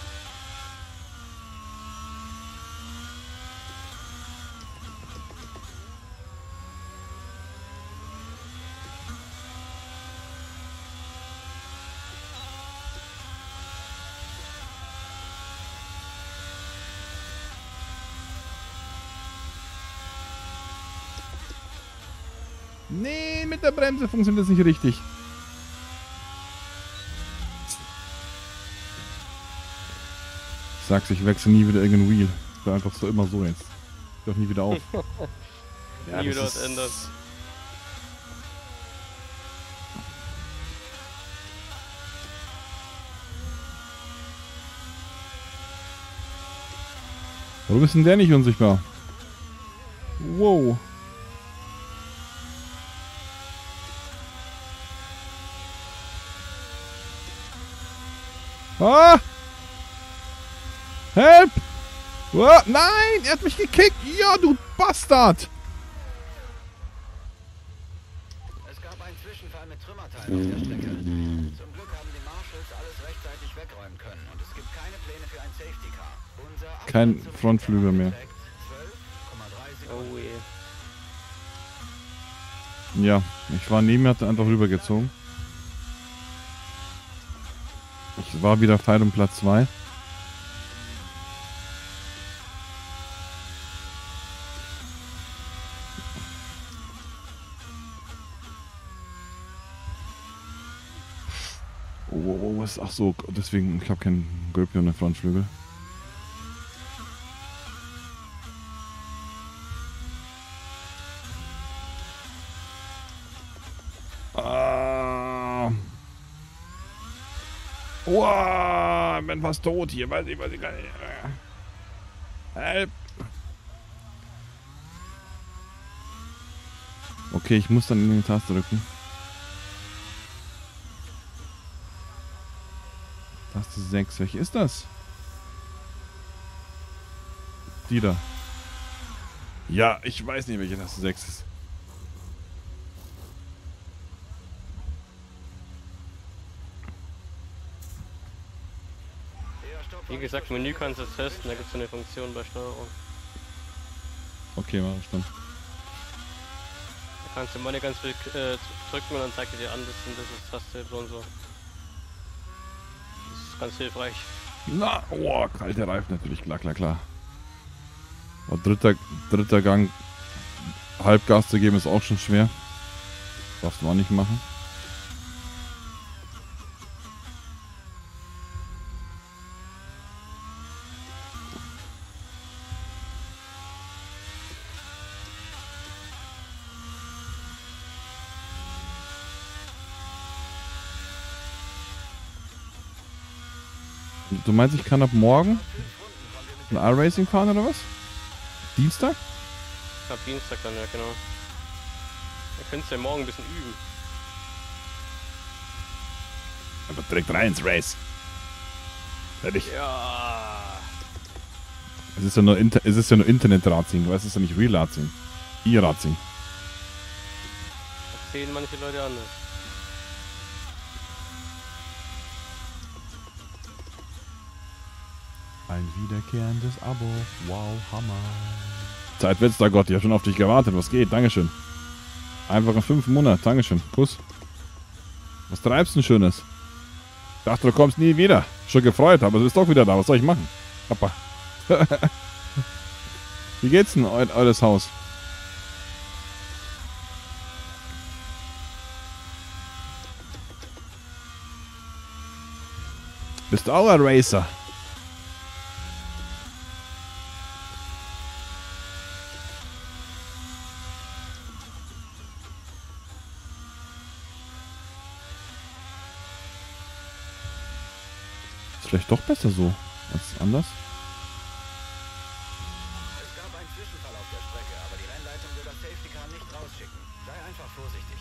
Nee, mit der Bremse funktioniert das nicht richtig. Ich sag's, ich wechsle nie wieder irgendein Wheel. Ich bin einfach so immer so jetzt. Ich hör auch nie wieder auf. Ja, Nie das wieder was ist- ändern. Warum ist denn der nicht unsichtbar? Wow. Ah! Help! Oh, nein! Er hat mich gekickt! Ja, du Bastard! Es gab einen Zwischenfall mit Trümmerteilen auf der Strecke. Zum Glück haben die Safety Car. Unser Abstand Kein zum Frontflügel mehr. beträgt 12,3 Sekunden. Oh je. Ja, ich war neben mir, hat einfach rübergezogen. Ich war wieder feil um Platz 2. Oh, was? Ach so, deswegen, ich habe keinen Gulpi und einen Frontflügel. Wow, ich bin fast tot hier, weiß ich gar nicht. Help! Okay, ich muss dann in die Taste drücken. Taste 6, welche ist das? Die da. Ja, ich weiß nicht, welche Taste 6 ist. Wie gesagt, Menü kannst du testen, da gibt es eine Funktion bei Steuerung. Okay, mach ich dann. Da kannst du mal ganz viel drücken und dann zeigt er dir an, das ist Taste so und so. Das ist ganz hilfreich. Na, oh, kalte Reifen natürlich, klar. Und dritter Gang, Halbgas zu geben ist auch schon schwer. Darfst du auch nicht machen. Du meinst, ich kann ab morgen ein iRacing fahren oder was? Dienstag? Ab Dienstag dann, ja genau. Da könntest du ja morgen ein bisschen üben. Aber direkt rein ins Race. Fertig. Ja. Es ist ja nur, Internet-Racing, du weißt, es ist ja nicht Real-Racing. E-Racing. Das sehen manche Leute anders. Ein wiederkehrendes Abo. Wow, Hammer. Zeit wird's, da Gott, ich hab schon auf dich gewartet. Was geht? Dankeschön. Einfach in 5 Monaten. Dankeschön. Kuss. Was treibst du denn Schönes? Ich dachte, du kommst nie wieder. Schon gefreut, aber du bist doch wieder da. Was soll ich machen? Papa. Wie geht's denn, eures Haus? Bist du auch ein Racer? Vielleicht doch besser so als anders. Es gab einen Zwischenfall auf der Strecke, aber die Rennleitung will das Safety Car nicht rausschicken. Sei einfach vorsichtig.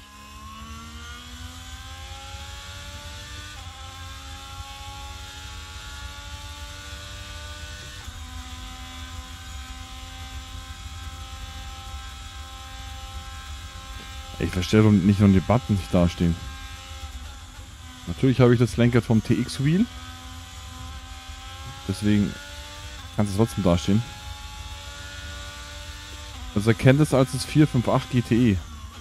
Ich verstehe doch nicht, warum die Buttons nicht dastehen. Natürlich habe ich das Lenkrad vom TX-Wheel. Deswegen kann es trotzdem dastehen. Also erkennt es als das 458 GTE.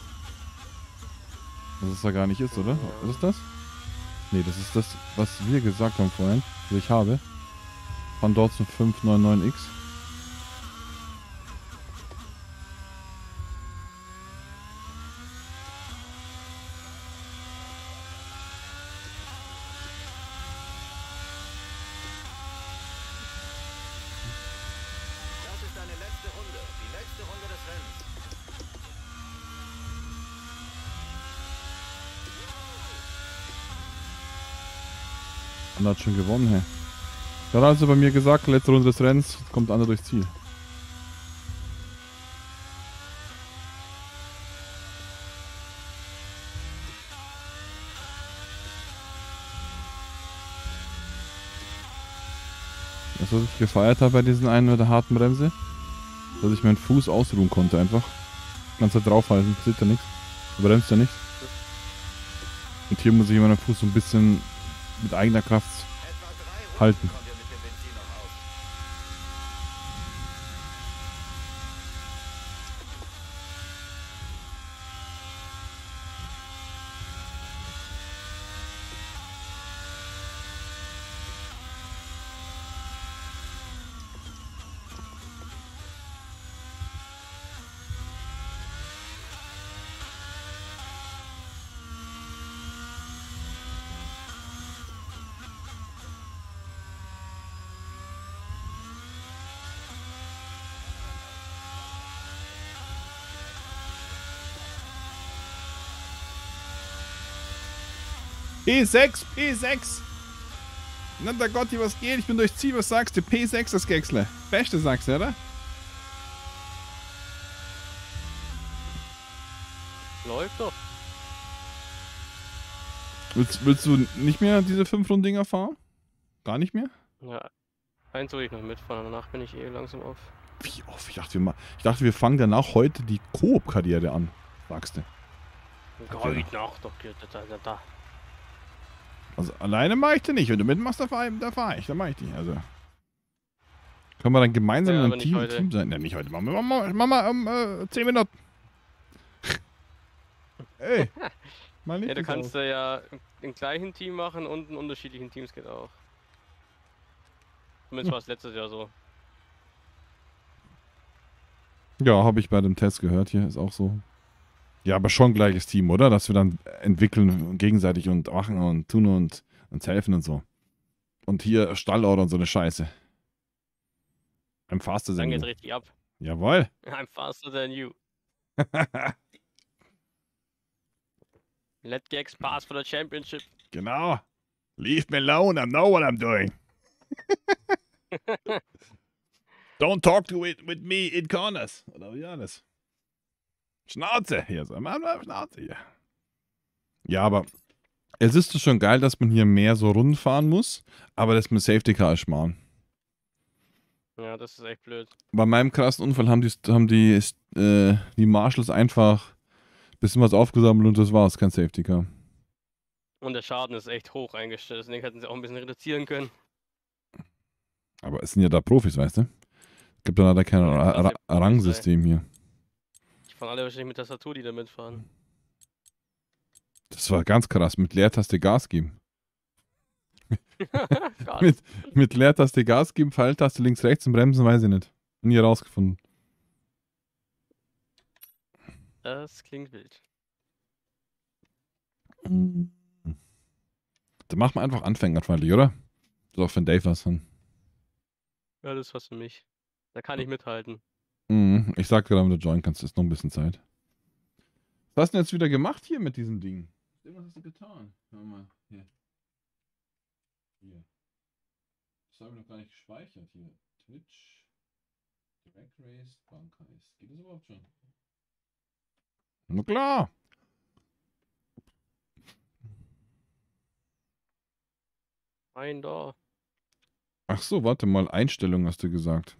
Was es da gar nicht ist, oder? Was ist das? Nee, das ist das, was wir gesagt haben vorhin. Was ich habe. Von dort zum 599X. Das ist deine letzte Runde. Die letzte Runde des Rennens. Ander hat schon gewonnen, hä? Er hat also bei mir gesagt, letzte Runde des Rennens kommt Ander durchs Ziel. Das, was ich gefeiert habe bei diesen einen mit der harten Bremse, dass ich meinen Fuß ausruhen konnte einfach. Kannst du draufhalten, passiert ja nichts. Du bremst ja nicht. Und hier muss ich meinen Fuß so ein bisschen mit eigener Kraft Etwa 3 Runden halten. kommt ihr mit dem Benzin noch aus. P6, P6. Na, der Gotti, was geht? Ich bin durchs Ziel, was sagst du? P6, das Gäcksle. Beste sagst du, oder? Läuft doch. Willst du nicht mehr diese 5-Runden-Dinger fahren? Gar nicht mehr? Ja. Eins will ich noch mitfahren, danach bin ich eh langsam auf. Wie oft? Ich dachte, wir fangen danach heute die Koop-Karriere an, sagst du. Heute noch, doch, da. Also alleine mache ich die nicht. Wenn du mitmachst, da fahr ich. Da mache ich die. Also. Können wir dann gemeinsam Ja, ein aber nicht heute. Team sein? Ne, nicht heute. Machen wir 10 Minuten. Ey. Mal nicht Ja, du das kannst aus. ja im gleichen Team machen und in unterschiedlichen Teams geht auch. Zumindest war es letztes Jahr so. Ja, habe ich bei dem Test gehört. Hier ist auch so. Ja, aber schon gleiches Team, oder? Dass wir dann entwickeln gegenseitig und machen und tun und uns helfen und so. Und hier Stallorder und so eine Scheiße. I'm faster Dann than geht's you. richtig ab. Jawohl. I'm faster than you. Let Gex pass for the championship. Genau. Leave me alone, I know what I'm doing. Don't talk to it with me in corners. Oder wie war das? Schnauze. Hier, so mal Schnauze hier. Ja, aber es ist doch schon geil, dass man hier mehr so Runden fahren muss, aber das mit Safety Car ist schmarrn. Ja, das ist echt blöd. Bei meinem krassen Unfall haben die Marshals einfach ein bisschen was aufgesammelt und das war's, kein Safety Car. Und der Schaden ist echt hoch eingestellt, deswegen hätten sie auch ein bisschen reduzieren können. Aber es sind ja da Profis, weißt du? Gibt da leider kein Rangsystem hier. Die fahren alle wahrscheinlich mit Tastatur, die da mitfahren. Das war ganz krass, mit Leertaste Gas geben. Gar Mit Leertaste Gas geben, Pfeiltaste links, rechts und bremsen, weiß ich nicht. Nie rausgefunden. Das klingt wild. Da machen wir einfach anfängerfreundlich, oder? So auch wenn Dave was kann. Ja, das ist was für mich. Da kann ich mithalten. Ich sag gerade, wenn du joinen kannst, ist noch ein bisschen Zeit. Was hast du denn jetzt wieder gemacht hier mit diesem Ding? Was hast du getan? Hör mal, hier. Hier. Das habe ich noch gar nicht gespeichert hier. Twitch. Drag Race, Bankheist. Geht das überhaupt schon? Na klar. Ein da. Ach so, warte mal. Einstellungen hast du gesagt.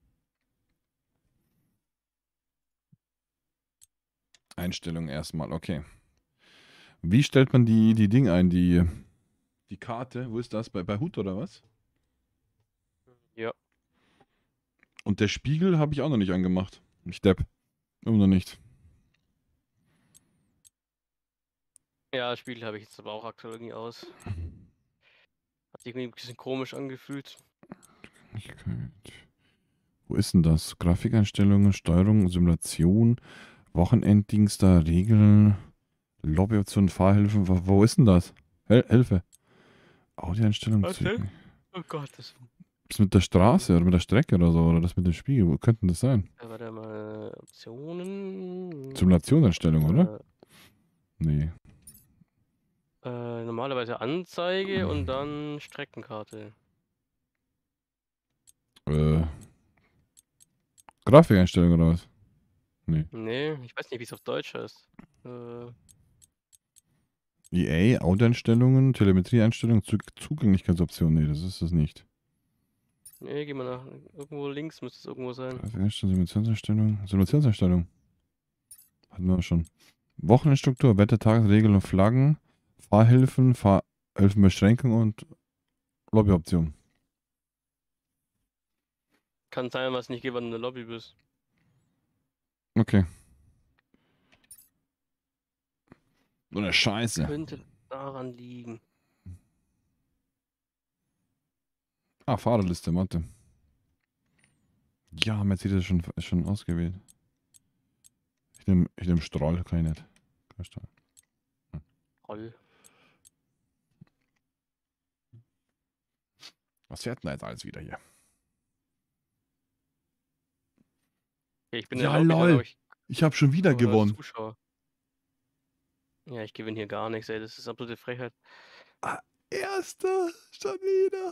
Einstellungen erstmal, okay. Wie stellt man die Dinge ein? Die Karte? Wo ist das? Bei HUD oder was? Ja. Und der Spiegel habe ich auch noch nicht angemacht. Ich depp. Immer noch nicht. Ja, das Spiegel habe ich jetzt aber auch aktuell irgendwie aus. Hat sich irgendwie ein bisschen komisch angefühlt. Wo ist denn das? Grafikeinstellungen, Steuerung, Simulation, Wochenenddienster, Regeln, Lobbyoptionen, Fahrhilfen. Wo ist denn das? Hilfe. Audioeinstellungen. Okay. Oh Gott, das. Das mit der Straße oder mit der Strecke oder so, oder das mit dem Spiegel. Wo könnten das sein? Warte mal. Optionen. Simulationseinstellung, oder? Nee. Normalerweise Anzeige und dann Streckenkarte. Grafikeinstellung oder was? Nee. Nee, ich weiß nicht, wie es auf Deutsch heißt. EA, Audioeinstellungen, Telemetrieeinstellungen, Zugänglichkeitsoptionen. Nee, das ist es nicht. Nee, geh mal nach. Irgendwo links müsste es irgendwo sein. Grafikeinstellung, Simulationseinstellung. Simulationseinstellung. Hatten wir schon. Wochenendstruktur, Wetter, Tagesregeln und Flaggen, Fahrhilfen, Fahrhilfenbeschränkung und Lobbyoption. Kann sein, was nicht geht, wenn du in der Lobby bist. Okay. So eine Scheiße. Könnte daran liegen. Ah, Fahrerliste, warte. Ja, Mercedes ist schon ausgewählt. Ich nehm Stroll, kann ich nicht. Roll. Was fährt denn da jetzt alles wieder hier? Okay, ich bin Ja, in der Lobby, lol. Ich habe schon wieder aber als gewonnen. Zuschauer. Ja, ich gewinne hier gar nichts, ey. Das ist absolute Frechheit. Erster schon wieder.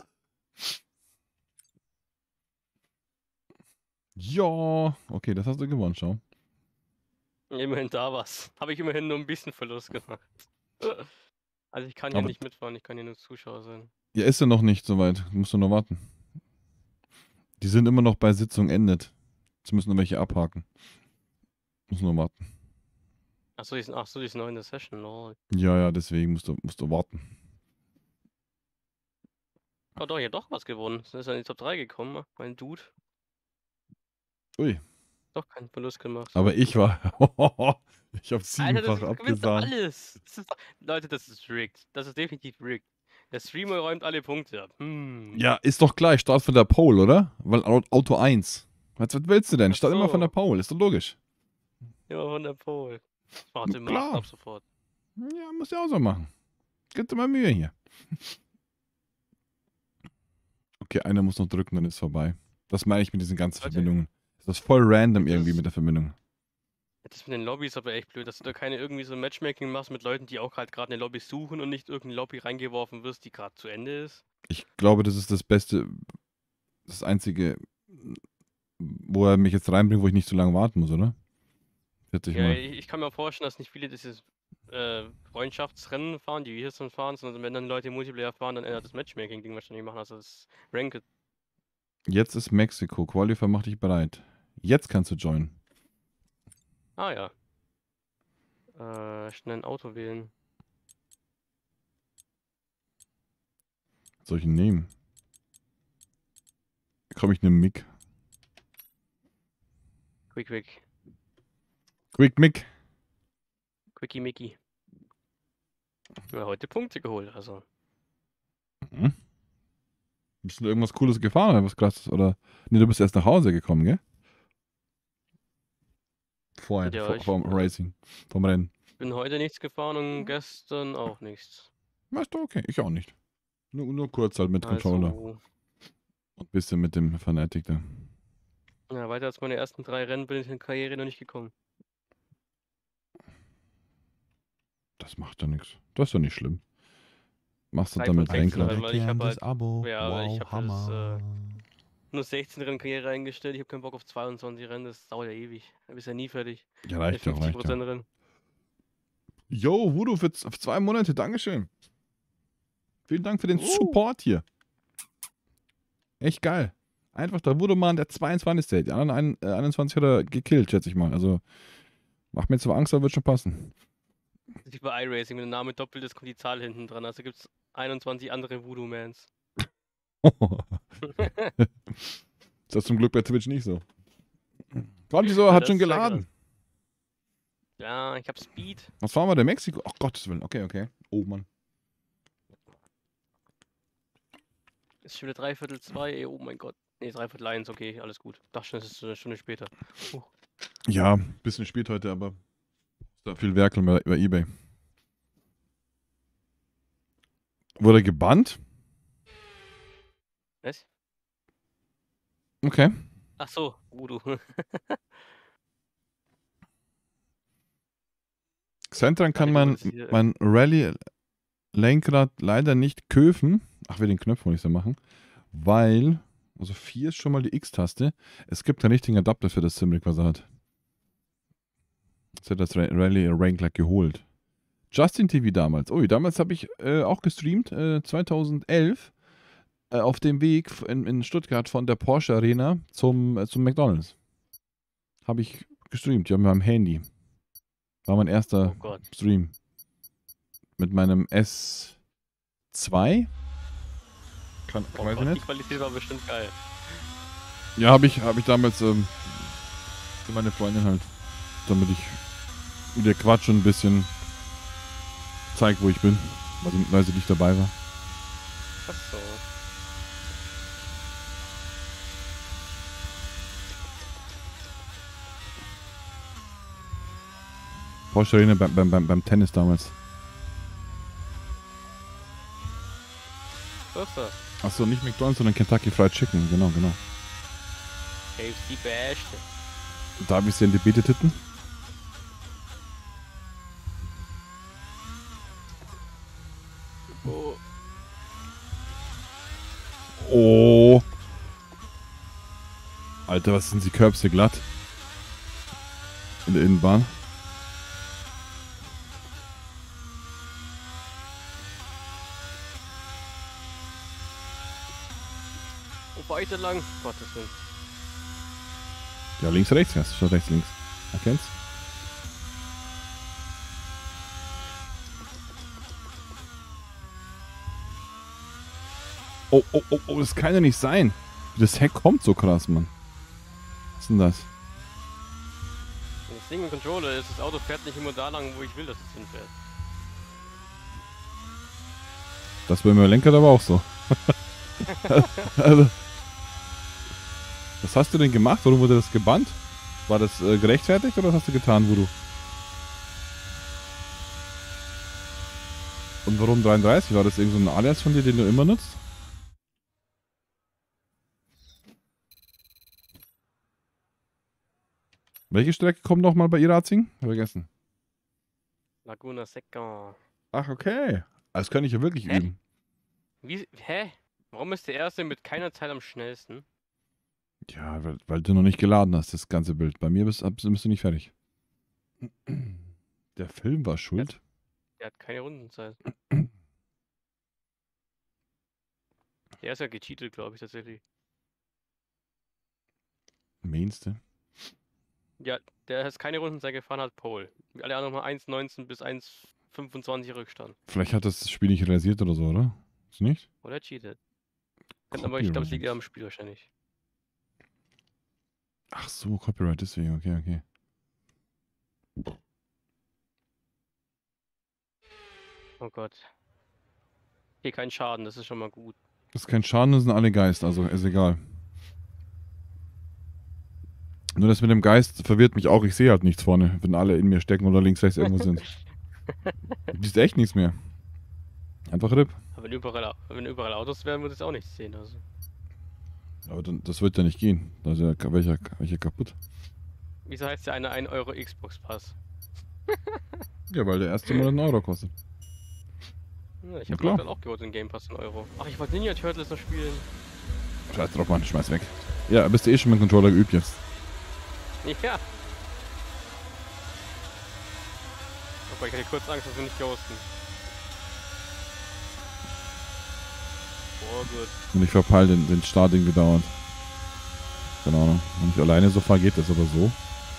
Ja, okay, das hast du gewonnen, schau. Immerhin da was. Habe ich immerhin nur ein bisschen Verlust gemacht. Also ich kann hier Aber- nicht mitfahren, ich kann hier nur Zuschauer sein. Ja, ist ja noch nicht soweit. Musst du noch warten. Die sind immer noch bei Sitzung endet. Jetzt müssen nur welche abhaken. Muss nur warten. Achso, die sind noch in der Session. Oh, Ja, deswegen musst du warten. oh doch, hier doch was gewonnen. Ist in die Top 3 gekommen, mein Dude. Ui. Doch keinen Verlust gemacht. Aber ich war. Ich habe Alter, siebenfach du gewinnst doch abgesahnt. alles. Leute, das ist rigged. Das ist definitiv rigged. Der Streamer räumt alle Punkte ab. Ja, ist doch klar. Ich starte von der Pole, oder? Weil Auto 1. Was willst du denn? Ich Ach starte immer von so. der Pole. Ist doch logisch. Ja, von der Pole. Warte, mach Klar. ab sofort. Ja, muss ja auch so machen. Gib dir mal Mühe hier. Okay, einer muss noch drücken, dann ist vorbei. Das meine ich mit diesen ganzen Leute. Verbindungen. Das ist voll random Das irgendwie ist- mit der Verbindung. Das mit den Lobbys ist aber echt blöd, dass du da keine irgendwie so Matchmaking machst mit Leuten, die auch halt gerade eine Lobby suchen und nicht irgendeine Lobby reingeworfen wirst, die gerade zu Ende ist. Ich glaube, das ist das Beste, das Einzige, wo er mich jetzt reinbringt, wo ich nicht so lange warten muss, oder? 40 Ja, Mal. ich kann mir vorstellen, dass nicht viele dieses Freundschaftsrennen fahren, die wir hier so fahren, sondern wenn dann Leute Multiplayer fahren, dann eher das Matchmaking-Ding wahrscheinlich machen, also das Ranked. Jetzt ist Mexiko. Qualifier, mach dich bereit. Jetzt kannst du joinen. Ah ja. Schnell ein Auto wählen. Was soll ich ihn nehmen? Komm, ich nehme Mick. Quick. Quick Mick. Quickie Mickey. Ja, heute Punkte geholt, also. Hm? Bist du irgendwas Cooles gefahren oder was krasses? Oder? Nee, du bist erst nach Hause gekommen, gell? Vorher, Ja, vom Racing, vom Rennen. Ich bin heute nichts gefahren und gestern auch nichts. Weißt du, okay, ich auch nicht. Nur kurz halt mit Controller Also, und ein bisschen mit dem Fanatic da. ja, weiter als meine ersten 3 Rennen bin ich in der Karriere noch nicht gekommen. Das macht ja nichts. Das ist doch nicht schlimm. Machst du 3 dann von mit 16 Lenkrad. Rennen, weil ich habe halt Abo. ja, weil ich wow, hab das, Hammer. nur 16 Rennen Karriere eingestellt. Ich habe keinen Bock auf 22 Rennen, das dauert ja ewig. Da bist ja nie fertig. Ja, Bei reicht ja, reicht 50% ja. Rennen. Yo, Voodoo für 2 Monate, Dankeschön. Vielen Dank für den Support hier. Echt geil. Einfach der Voodoo-Mann, der 22. Die anderen 21 hat er gekillt, schätze ich mal. Also, macht mir zwar Angst, aber wird schon passen. Das ist wie bei iRacing, wenn der Name doppelt ist, kommt die Zahl hinten dran. Also gibt es 21 andere Voodoo-Mans. Ist das zum Glück bei Twitch nicht so. Contisor hat das schon ist ja geladen. Ja, ich hab Speed. Was fahren wir denn? Mexiko? Ach, Gottes Willen. Okay. Oh, Mann. Ist schon wieder 3/4 ey, oh mein Gott. Nee, 3/4 okay, alles gut. Dachte schon, es ist eine Stunde später. Ja, bisschen spät heute, aber ist da viel Werkeln über Ebay. Wurde gebannt? Was? Okay. Ach so, Voodoo. Xentran kann Warte, man das hier- mein Rallye-Lenkrad leider nicht köpfen. Ach, will den Knopf wohl nicht so machen. Weil, also 4 ist schon mal die X-Taste. Es gibt keinen richtigen Adapter für das Simric-Quasat. Jetzt hat das Rallye-Lenkrad geholt. Justin TV damals. Ui, damals habe ich auch gestreamt, 2011, auf dem Weg in Stuttgart von der Porsche Arena zum McDonalds. Habe ich gestreamt, ja, mit meinem Handy. War mein erster Oh Gott. Stream. Mit meinem S2. Oh Weiß ich Gott, die nicht. Qualität war bestimmt geil. Ja, habe ich damals für meine Freundin halt, damit ich mit ihr quatsch und ein bisschen zeig, wo ich bin, weil sie nicht dabei war. Ach so. Porsche Arena beim Tennis damals. Was ist das? Achso, nicht McDonald's, sondern Kentucky Fried Chicken. Genau. KFC Bash. Da habe ich sie in die Beete-Titten. Oh. Oh. Alter, was sind die Curbs hier glatt? In der Innenbahn. Und weiter lang. Gottes Willen. Ja, links, rechts. Ja, schon rechts, links. Erkennst? Oh, oh, oh, oh, das kann ja nicht sein. Das Heck kommt so krass, Mann. Was ist denn das? Das Ding im Controller ist, das Auto fährt nicht immer da lang, wo ich will, dass es hinfährt. Das bei mir Lenker aber auch so. Also, was hast du denn gemacht? Warum wurde das gebannt? War das gerechtfertigt oder was hast du getan, Voodoo? Und warum 33? War das irgend so ein Alias von dir, den du immer nutzt? Welche Strecke kommt nochmal bei Irazing? Vergessen. Laguna Seca. Ach, okay. Das kann ich ja wirklich Hä? üben. Wie? Hä? Warum ist der erste mit keiner Zeit am schnellsten? Ja, weil du noch nicht geladen hast, das ganze Bild. Bei mir bist du nicht fertig. Der Film war schuld. Der hat keine Rundenzeit. Der ist ja gecheatet, glaube ich, tatsächlich. Meinst du? Ja, der ist keine Rundenzeit gefahren, hat Pole. Alle anderen mal 1,19 bis 1,25 Rückstand. Vielleicht hat das Spiel nicht realisiert oder so, oder? Ist nicht? Oder cheatet. Aber ich glaube, es liegt eher am Spiel wahrscheinlich. Ach so, Copyright, deswegen, okay. Oh Gott. Hier kein Schaden, das ist schon mal gut. Das ist kein Schaden, das sind alle Geist, also ist egal. Nur das mit dem Geist verwirrt mich auch, ich sehe halt nichts vorne, wenn alle in mir stecken oder links, rechts irgendwo sind. Du siehst echt nichts mehr. Einfach RIP. Aber wenn überall Autos wären, würde es auch nichts sehen. Also. Aber dann, das wird ja nicht gehen. Da ist ja welcher kaputt. Wieso heißt der eine 1 Euro Xbox Pass? Ja, weil der erste Mal 1 Euro kostet. Ja, ich Na habe klar. auch gehört, den Game Pass 1 Euro. Ach, ich wollte Ninja Turtles noch spielen. Scheiß drauf, Mann, schmeiß weg. Ja, bist du eh schon mit dem Controller geübt jetzt. Ja. Aber ich hatte kurz Angst, dass wir nicht ghosten. Oh, gut. Und ich verpeil den Start irgendwie dauernd. Keine Ahnung. Wenn ich alleine so fahre, geht das aber so.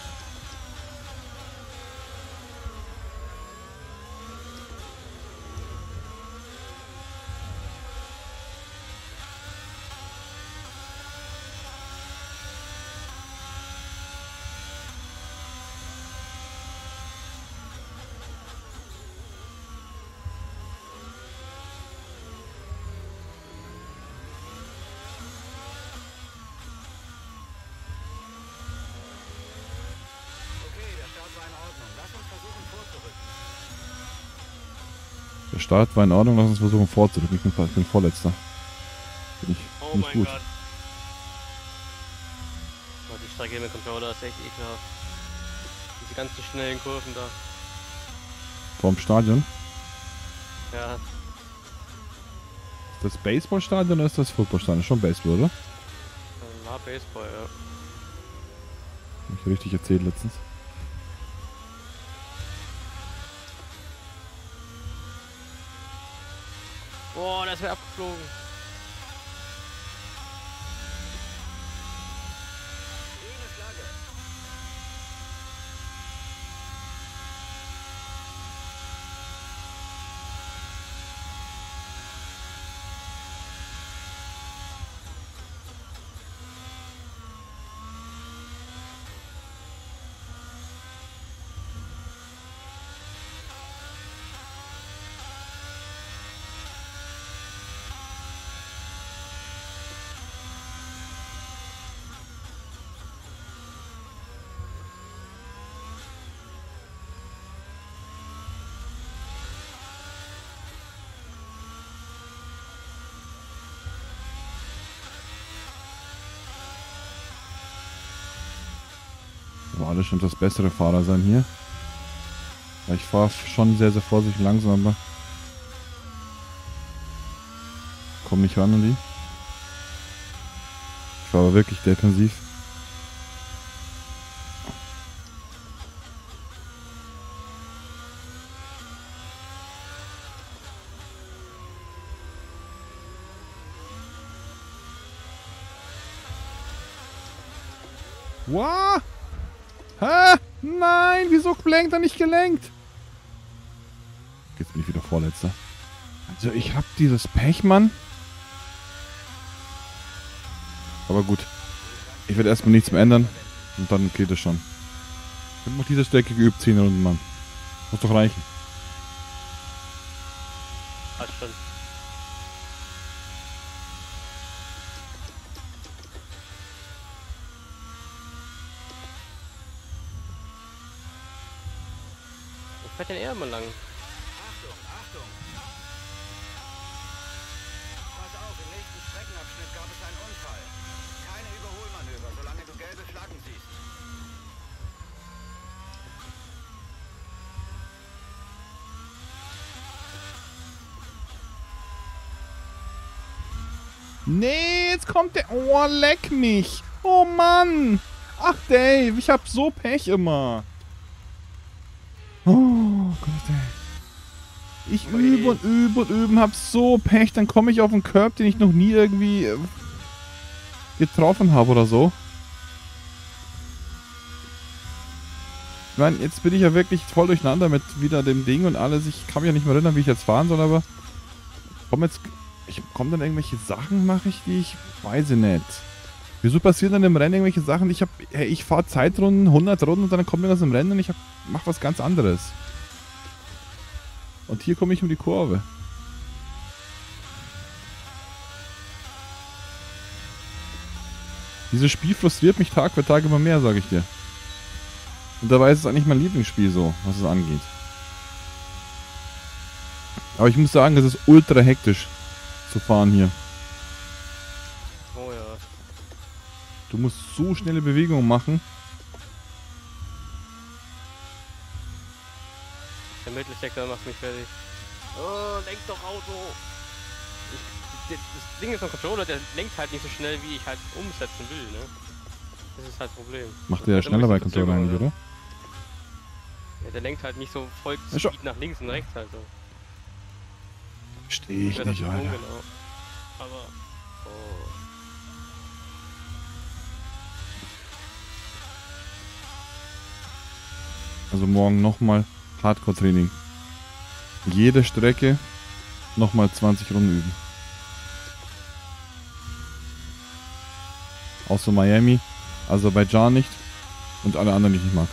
Okay, der Start war in Ordnung. Lass uns versuchen vorzurücken. Der Start war in Ordnung, lass uns versuchen vorzurücken. Ich bin Vorletzter. Bin Oh ich mein gut. Gott. Oh, die Strecke mit Controller ist echt ekelhaft. Diese ganzen schnellen Kurven da. Vorm Stadion. Ja, Ist das Baseballstadion oder ist das Footballstadion? Schon Baseball, oder? war Baseball, ja. Hab ich richtig erzählt letztens. Boah, das wäre abgeflogen. Grüne Flagge. Aber alle schon das bessere Fahrer sein hier. Weil ich fahre schon sehr, sehr vorsichtig langsam, aber komm nicht ran an die. Ich war aber wirklich defensiv. Wow! Hä? Nein, wieso lenkt er nicht gelenkt? Jetzt bin ich wieder Vorletzter. Also ich hab dieses Pech, Mann. Aber gut. Ich werde erstmal nichts mehr ändern. Und dann geht es schon. Ich habe noch diese Strecke geübt, 10 Runden, Mann. Muss doch reichen. Passt schon. Wo fährt denn er immer lang? Achtung, Achtung! Pass auf, im nächsten Streckenabschnitt gab es einen Unfall. Keine Überholmanöver, solange du gelbe Flaggen siehst. Nee, jetzt kommt der... Oh, leck mich. Oh, Mann. Ach, Dave, ich hab so Pech immer. Oh Gott, ey. Ich übe und übe und übe, hab so Pech. Dann komme ich auf einen Curb, den ich noch nie irgendwie getroffen habe oder so. Ich meine, jetzt bin ich ja wirklich voll durcheinander mit wieder dem Ding und alles. Ich kann mich ja nicht mehr erinnern, wie ich jetzt fahren soll, aber... Kommen dann irgendwelche Sachen, mache ich, die ich weiß nicht. Wieso passieren dann im Rennen irgendwelche Sachen? Ich fahre Zeitrunden, 100 Runden und dann kommt irgendwas im Rennen und ich mache was ganz anderes. Und hier komme ich um die Kurve. Dieses Spiel frustriert mich Tag für Tag immer mehr, sage ich dir. Und dabei ist es eigentlich mein Lieblingsspiel so, was es angeht. Aber ich muss sagen, es ist ultra hektisch zu fahren hier. Oh ja. Du musst so schnelle Bewegungen machen. Der Mittelsektor macht mich fertig. Oh, lenk doch Auto! Das Ding ist, ein Controller, der lenkt halt nicht so schnell, wie ich halt umsetzen will, ne? Das ist halt das Problem. Macht der ja schneller bei Controller eigentlich, oder? Ja, der lenkt halt nicht so voll Ja, Speed nach links und rechts halt so. Verstehe ich Ja, nicht, das ist Alter. ungenau. Aber... Oh. Also morgen nochmal Hardcore-Training. Jede Strecke nochmal 20 Runden üben. Außer Miami, Aserbaidschan nicht und alle anderen, die ich nicht mag.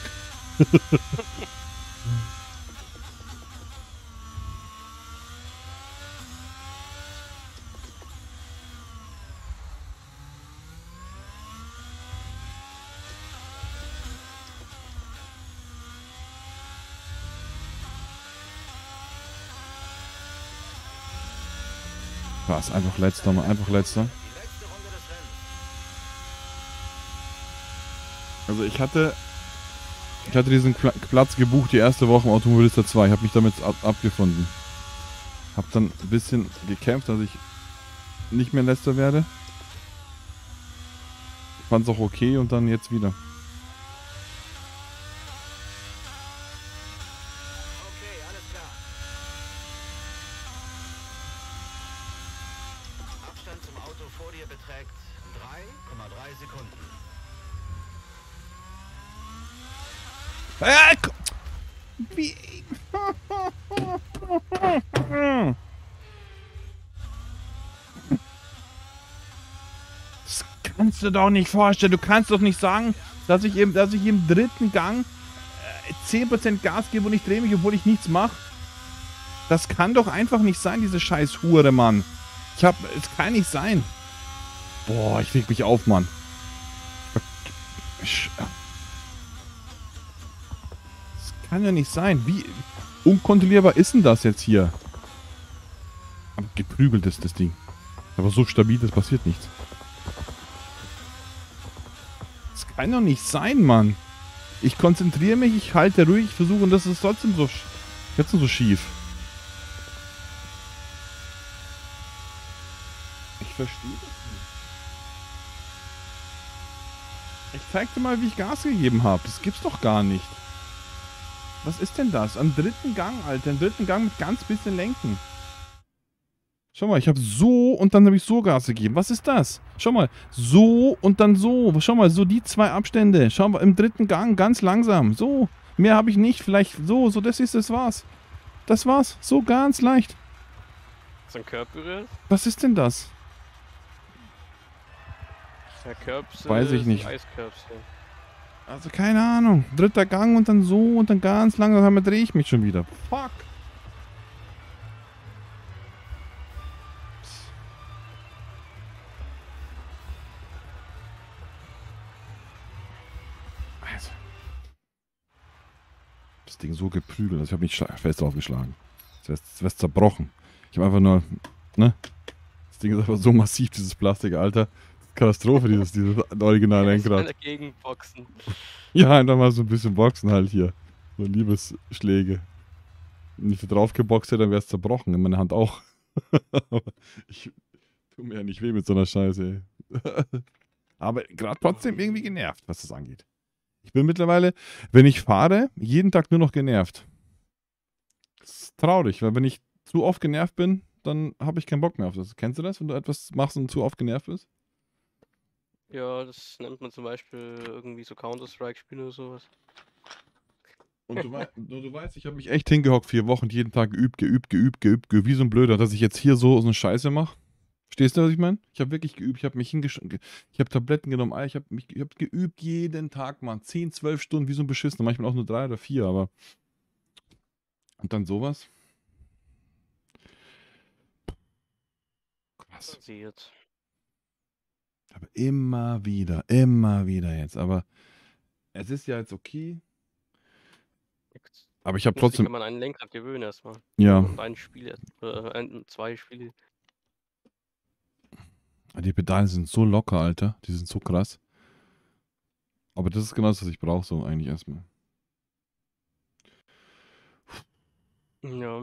Was? Einfach letzter, mal einfach letzter. Die letzte Runde des Rennens. Also ich hatte diesen Platz gebucht die erste Woche im Automobilista 2. Ich habe mich damit abgefunden. Habe dann ein bisschen gekämpft, dass ich nicht mehr letzter werde. Fand es auch okay und dann jetzt wieder. Okay, alles klar. Abstand zum Auto vor dir beträgt 3,3 Sekunden. Wie? Das kannst du doch nicht vorstellen. Du kannst doch nicht sagen, dass ich im dritten Gang 10% Gas gebe und ich drehe mich, obwohl ich nichts mache. Das kann doch einfach nicht sein, diese scheiß Hure, Mann. Es kann nicht sein. Boah, ich reg mich auf, Mann. Das kann ja nicht sein. Wie unkontrollierbar ist denn das jetzt hier? Aber geprügelt ist das Ding. Aber so stabil, das passiert nichts. Das kann doch nicht sein, Mann. Ich konzentriere mich, ich halte ruhig, ich versuche und das ist trotzdem so schief. Ich verstehe das nicht. Ich zeig dir mal, wie ich Gas gegeben habe. Das gibt's doch gar nicht. Was ist denn das? Am dritten Gang, Alter. Am dritten Gang mit ganz bisschen Lenken. Schau mal, ich habe so und dann habe ich so Gas gegeben. Was ist das? Schau mal, so und dann so. Schau mal, so die 2 Abstände. Schau mal, im dritten Gang ganz langsam. So, mehr habe ich nicht. Vielleicht so, das war's. Das war's. So ganz leicht. So ein Curb berührt? Was ist denn das? Ja, Curbs Weiß ich nicht. Eiscurbs, ja. Also keine Ahnung. Dritter Gang und dann so und dann ganz langsam drehe ich mich schon wieder. Fuck. Also. Das Ding so geprügelt. Ich habe mich fest draufgeschlagen. Das ist zerbrochen. Ich habe einfach nur, ne? Das Ding ist einfach so massiv, dieses Plastik, Alter. Katastrophe, dieses Original-Lenkrad. Dagegen boxen. Ja, einfach mal so ein bisschen boxen halt hier. So Liebesschläge. Wenn ich da drauf geboxt hätte, dann wäre es zerbrochen. In meiner Hand auch. Aber ich tue mir ja nicht weh mit so einer Scheiße, ey. Aber gerade trotzdem irgendwie genervt, was das angeht. Ich bin mittlerweile, wenn ich fahre, jeden Tag nur noch genervt. Das ist traurig, weil wenn ich zu oft genervt bin, dann habe ich keinen Bock mehr auf das. Kennst du das, wenn du etwas machst und zu oft genervt bist? Ja, das nennt man zum Beispiel irgendwie so Counter-Strike-Spiele oder sowas. Und du weißt, ich habe mich echt hingehockt 4 Wochen, jeden Tag geübt, wie so ein Blöder, dass ich jetzt hier so eine Scheiße mache. Verstehst du, was ich meine? Ich habe wirklich geübt, ich habe mich ich habe Tabletten genommen, ich habe geübt jeden Tag, Mann. 10, 12 Stunden, wie so ein Beschissener, manchmal auch nur 3 oder 4, aber... Und dann sowas? Krass. Passiert. Aber immer wieder jetzt. Aber es ist ja jetzt okay. Aber ich habe trotzdem... Kann man einen Lenkrad gewöhnen erstmal. Ja. Und ein Spiel, 2 Spiele. Die Pedale sind so locker, Alter. Die sind so krass. Aber das ist genau das, was ich brauche, so eigentlich erstmal. Ja.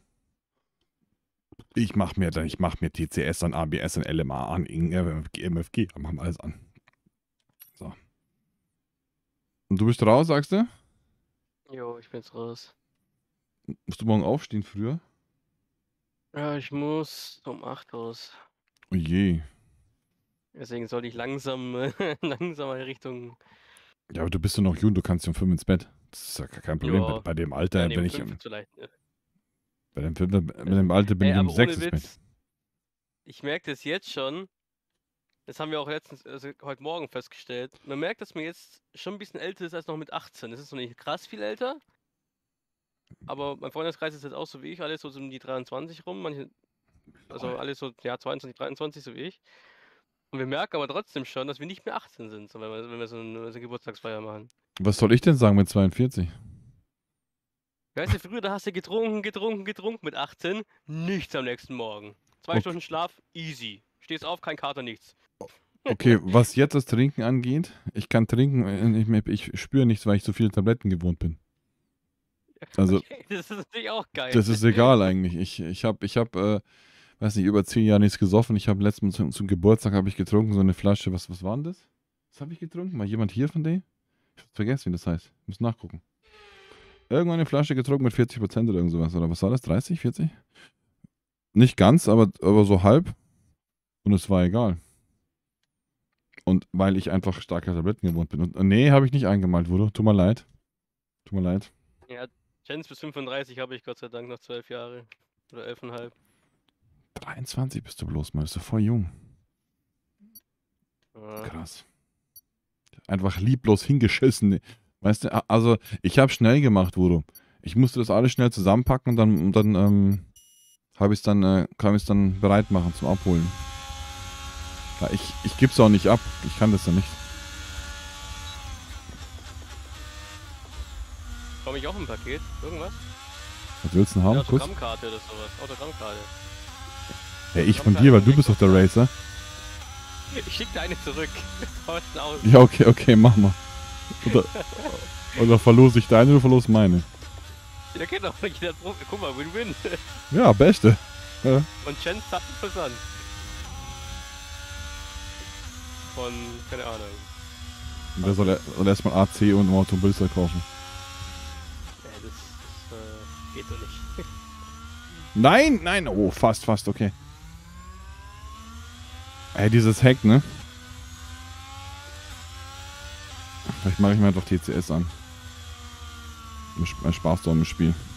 Ich mach mir TCS an, ABS an, LMA an, MFG, machen wir alles an. So. Und du bist raus, sagst du? Jo, ich bin jetzt raus. Musst du morgen aufstehen früher? Ja, ich muss um 8 raus. Oh je. Deswegen sollte ich langsamer Richtung. Ja, aber du bist doch noch jung, du kannst ja um 5 ins Bett. Das ist ja kein Problem. Ja. Bei dem Alter, Ja, nee, wenn um ich. 5 zu leicht, ne? Bei dem Alter bin ich um aber 6 ohne ins Bett. Witz, ich merke das jetzt schon. Das haben wir auch letztens, also heute Morgen festgestellt. Man merkt, dass man jetzt schon ein bisschen älter ist als noch mit 18. Das ist noch nicht krass viel älter. Aber mein Freundeskreis ist jetzt auch so wie ich, alles so um die 23 rum. Manche, also alles so, ja, 22, 23, so wie ich. Und wir merken aber trotzdem schon, dass wir nicht mehr 18 sind, so, wenn wir so eine Geburtstagsfeier machen. Was soll ich denn sagen mit 42? Weißt du, früher, da hast du getrunken mit 18, nichts am nächsten Morgen. 2 Stunden Schlaf, easy. Stehst auf, kein Kater, nichts. Okay, was jetzt das Trinken angeht, ich kann trinken, ich spüre nichts, weil ich so viele Tabletten gewohnt bin. Also, Okay, das ist natürlich auch geil. das ist egal eigentlich. Ich hab, weiß nicht, über 10 Jahre nichts gesoffen. Ich habe letztens zum Geburtstag habe ich getrunken, so eine Flasche, was war denn das? Was habe ich getrunken? War jemand hier von denen? Ich hab vergessen, wie das heißt. Ich muss nachgucken. Irgendwann eine Flasche getrunken mit 40% oder irgend sowas. Oder was war das? 30, 40? Nicht ganz, aber so halb. Und es war egal. Und weil ich einfach starke Tabletten gewohnt bin. Und nee, habe ich nicht eingemalt, Wudo. Tut mir leid. Ja, Chance bis 35 habe ich Gott sei Dank noch 12 Jahre. Oder 11,5. 23 bist du bloß mal. Bist du voll jung. Ja. Krass. Einfach lieblos hingeschissen. Weißt du, also ich habe schnell gemacht, Wudo. Ich musste das alles schnell zusammenpacken und dann kann ich es dann bereit machen zum Abholen. Ja, ich gebe es auch nicht ab. Ich kann das ja nicht. Komme ich auch im Paket? Irgendwas? Was willst du denn haben? Ja, Kuss? Autogrammkarte oder sowas. Autogrammkarte. Ja, ich von dir, weil du bist doch der Racer. Ich schicke dir eine zurück. Tauscht aus. Ja, okay, mach mal. Oder verlose ich deine, du verlose meine. Ja, geht doch. Guck mal, Win-Win. Ja, beste. Ja. Und Chance hat einen Versand. Von, keine Ahnung. Und der soll erstmal AC und im Automobilster kaufen. Das geht doch nicht. Nein, nein, oh, fast, okay. Ey, dieses Hack, ne? Vielleicht mache ich mir doch TCS an. Mehr Spaß doch im Spiel.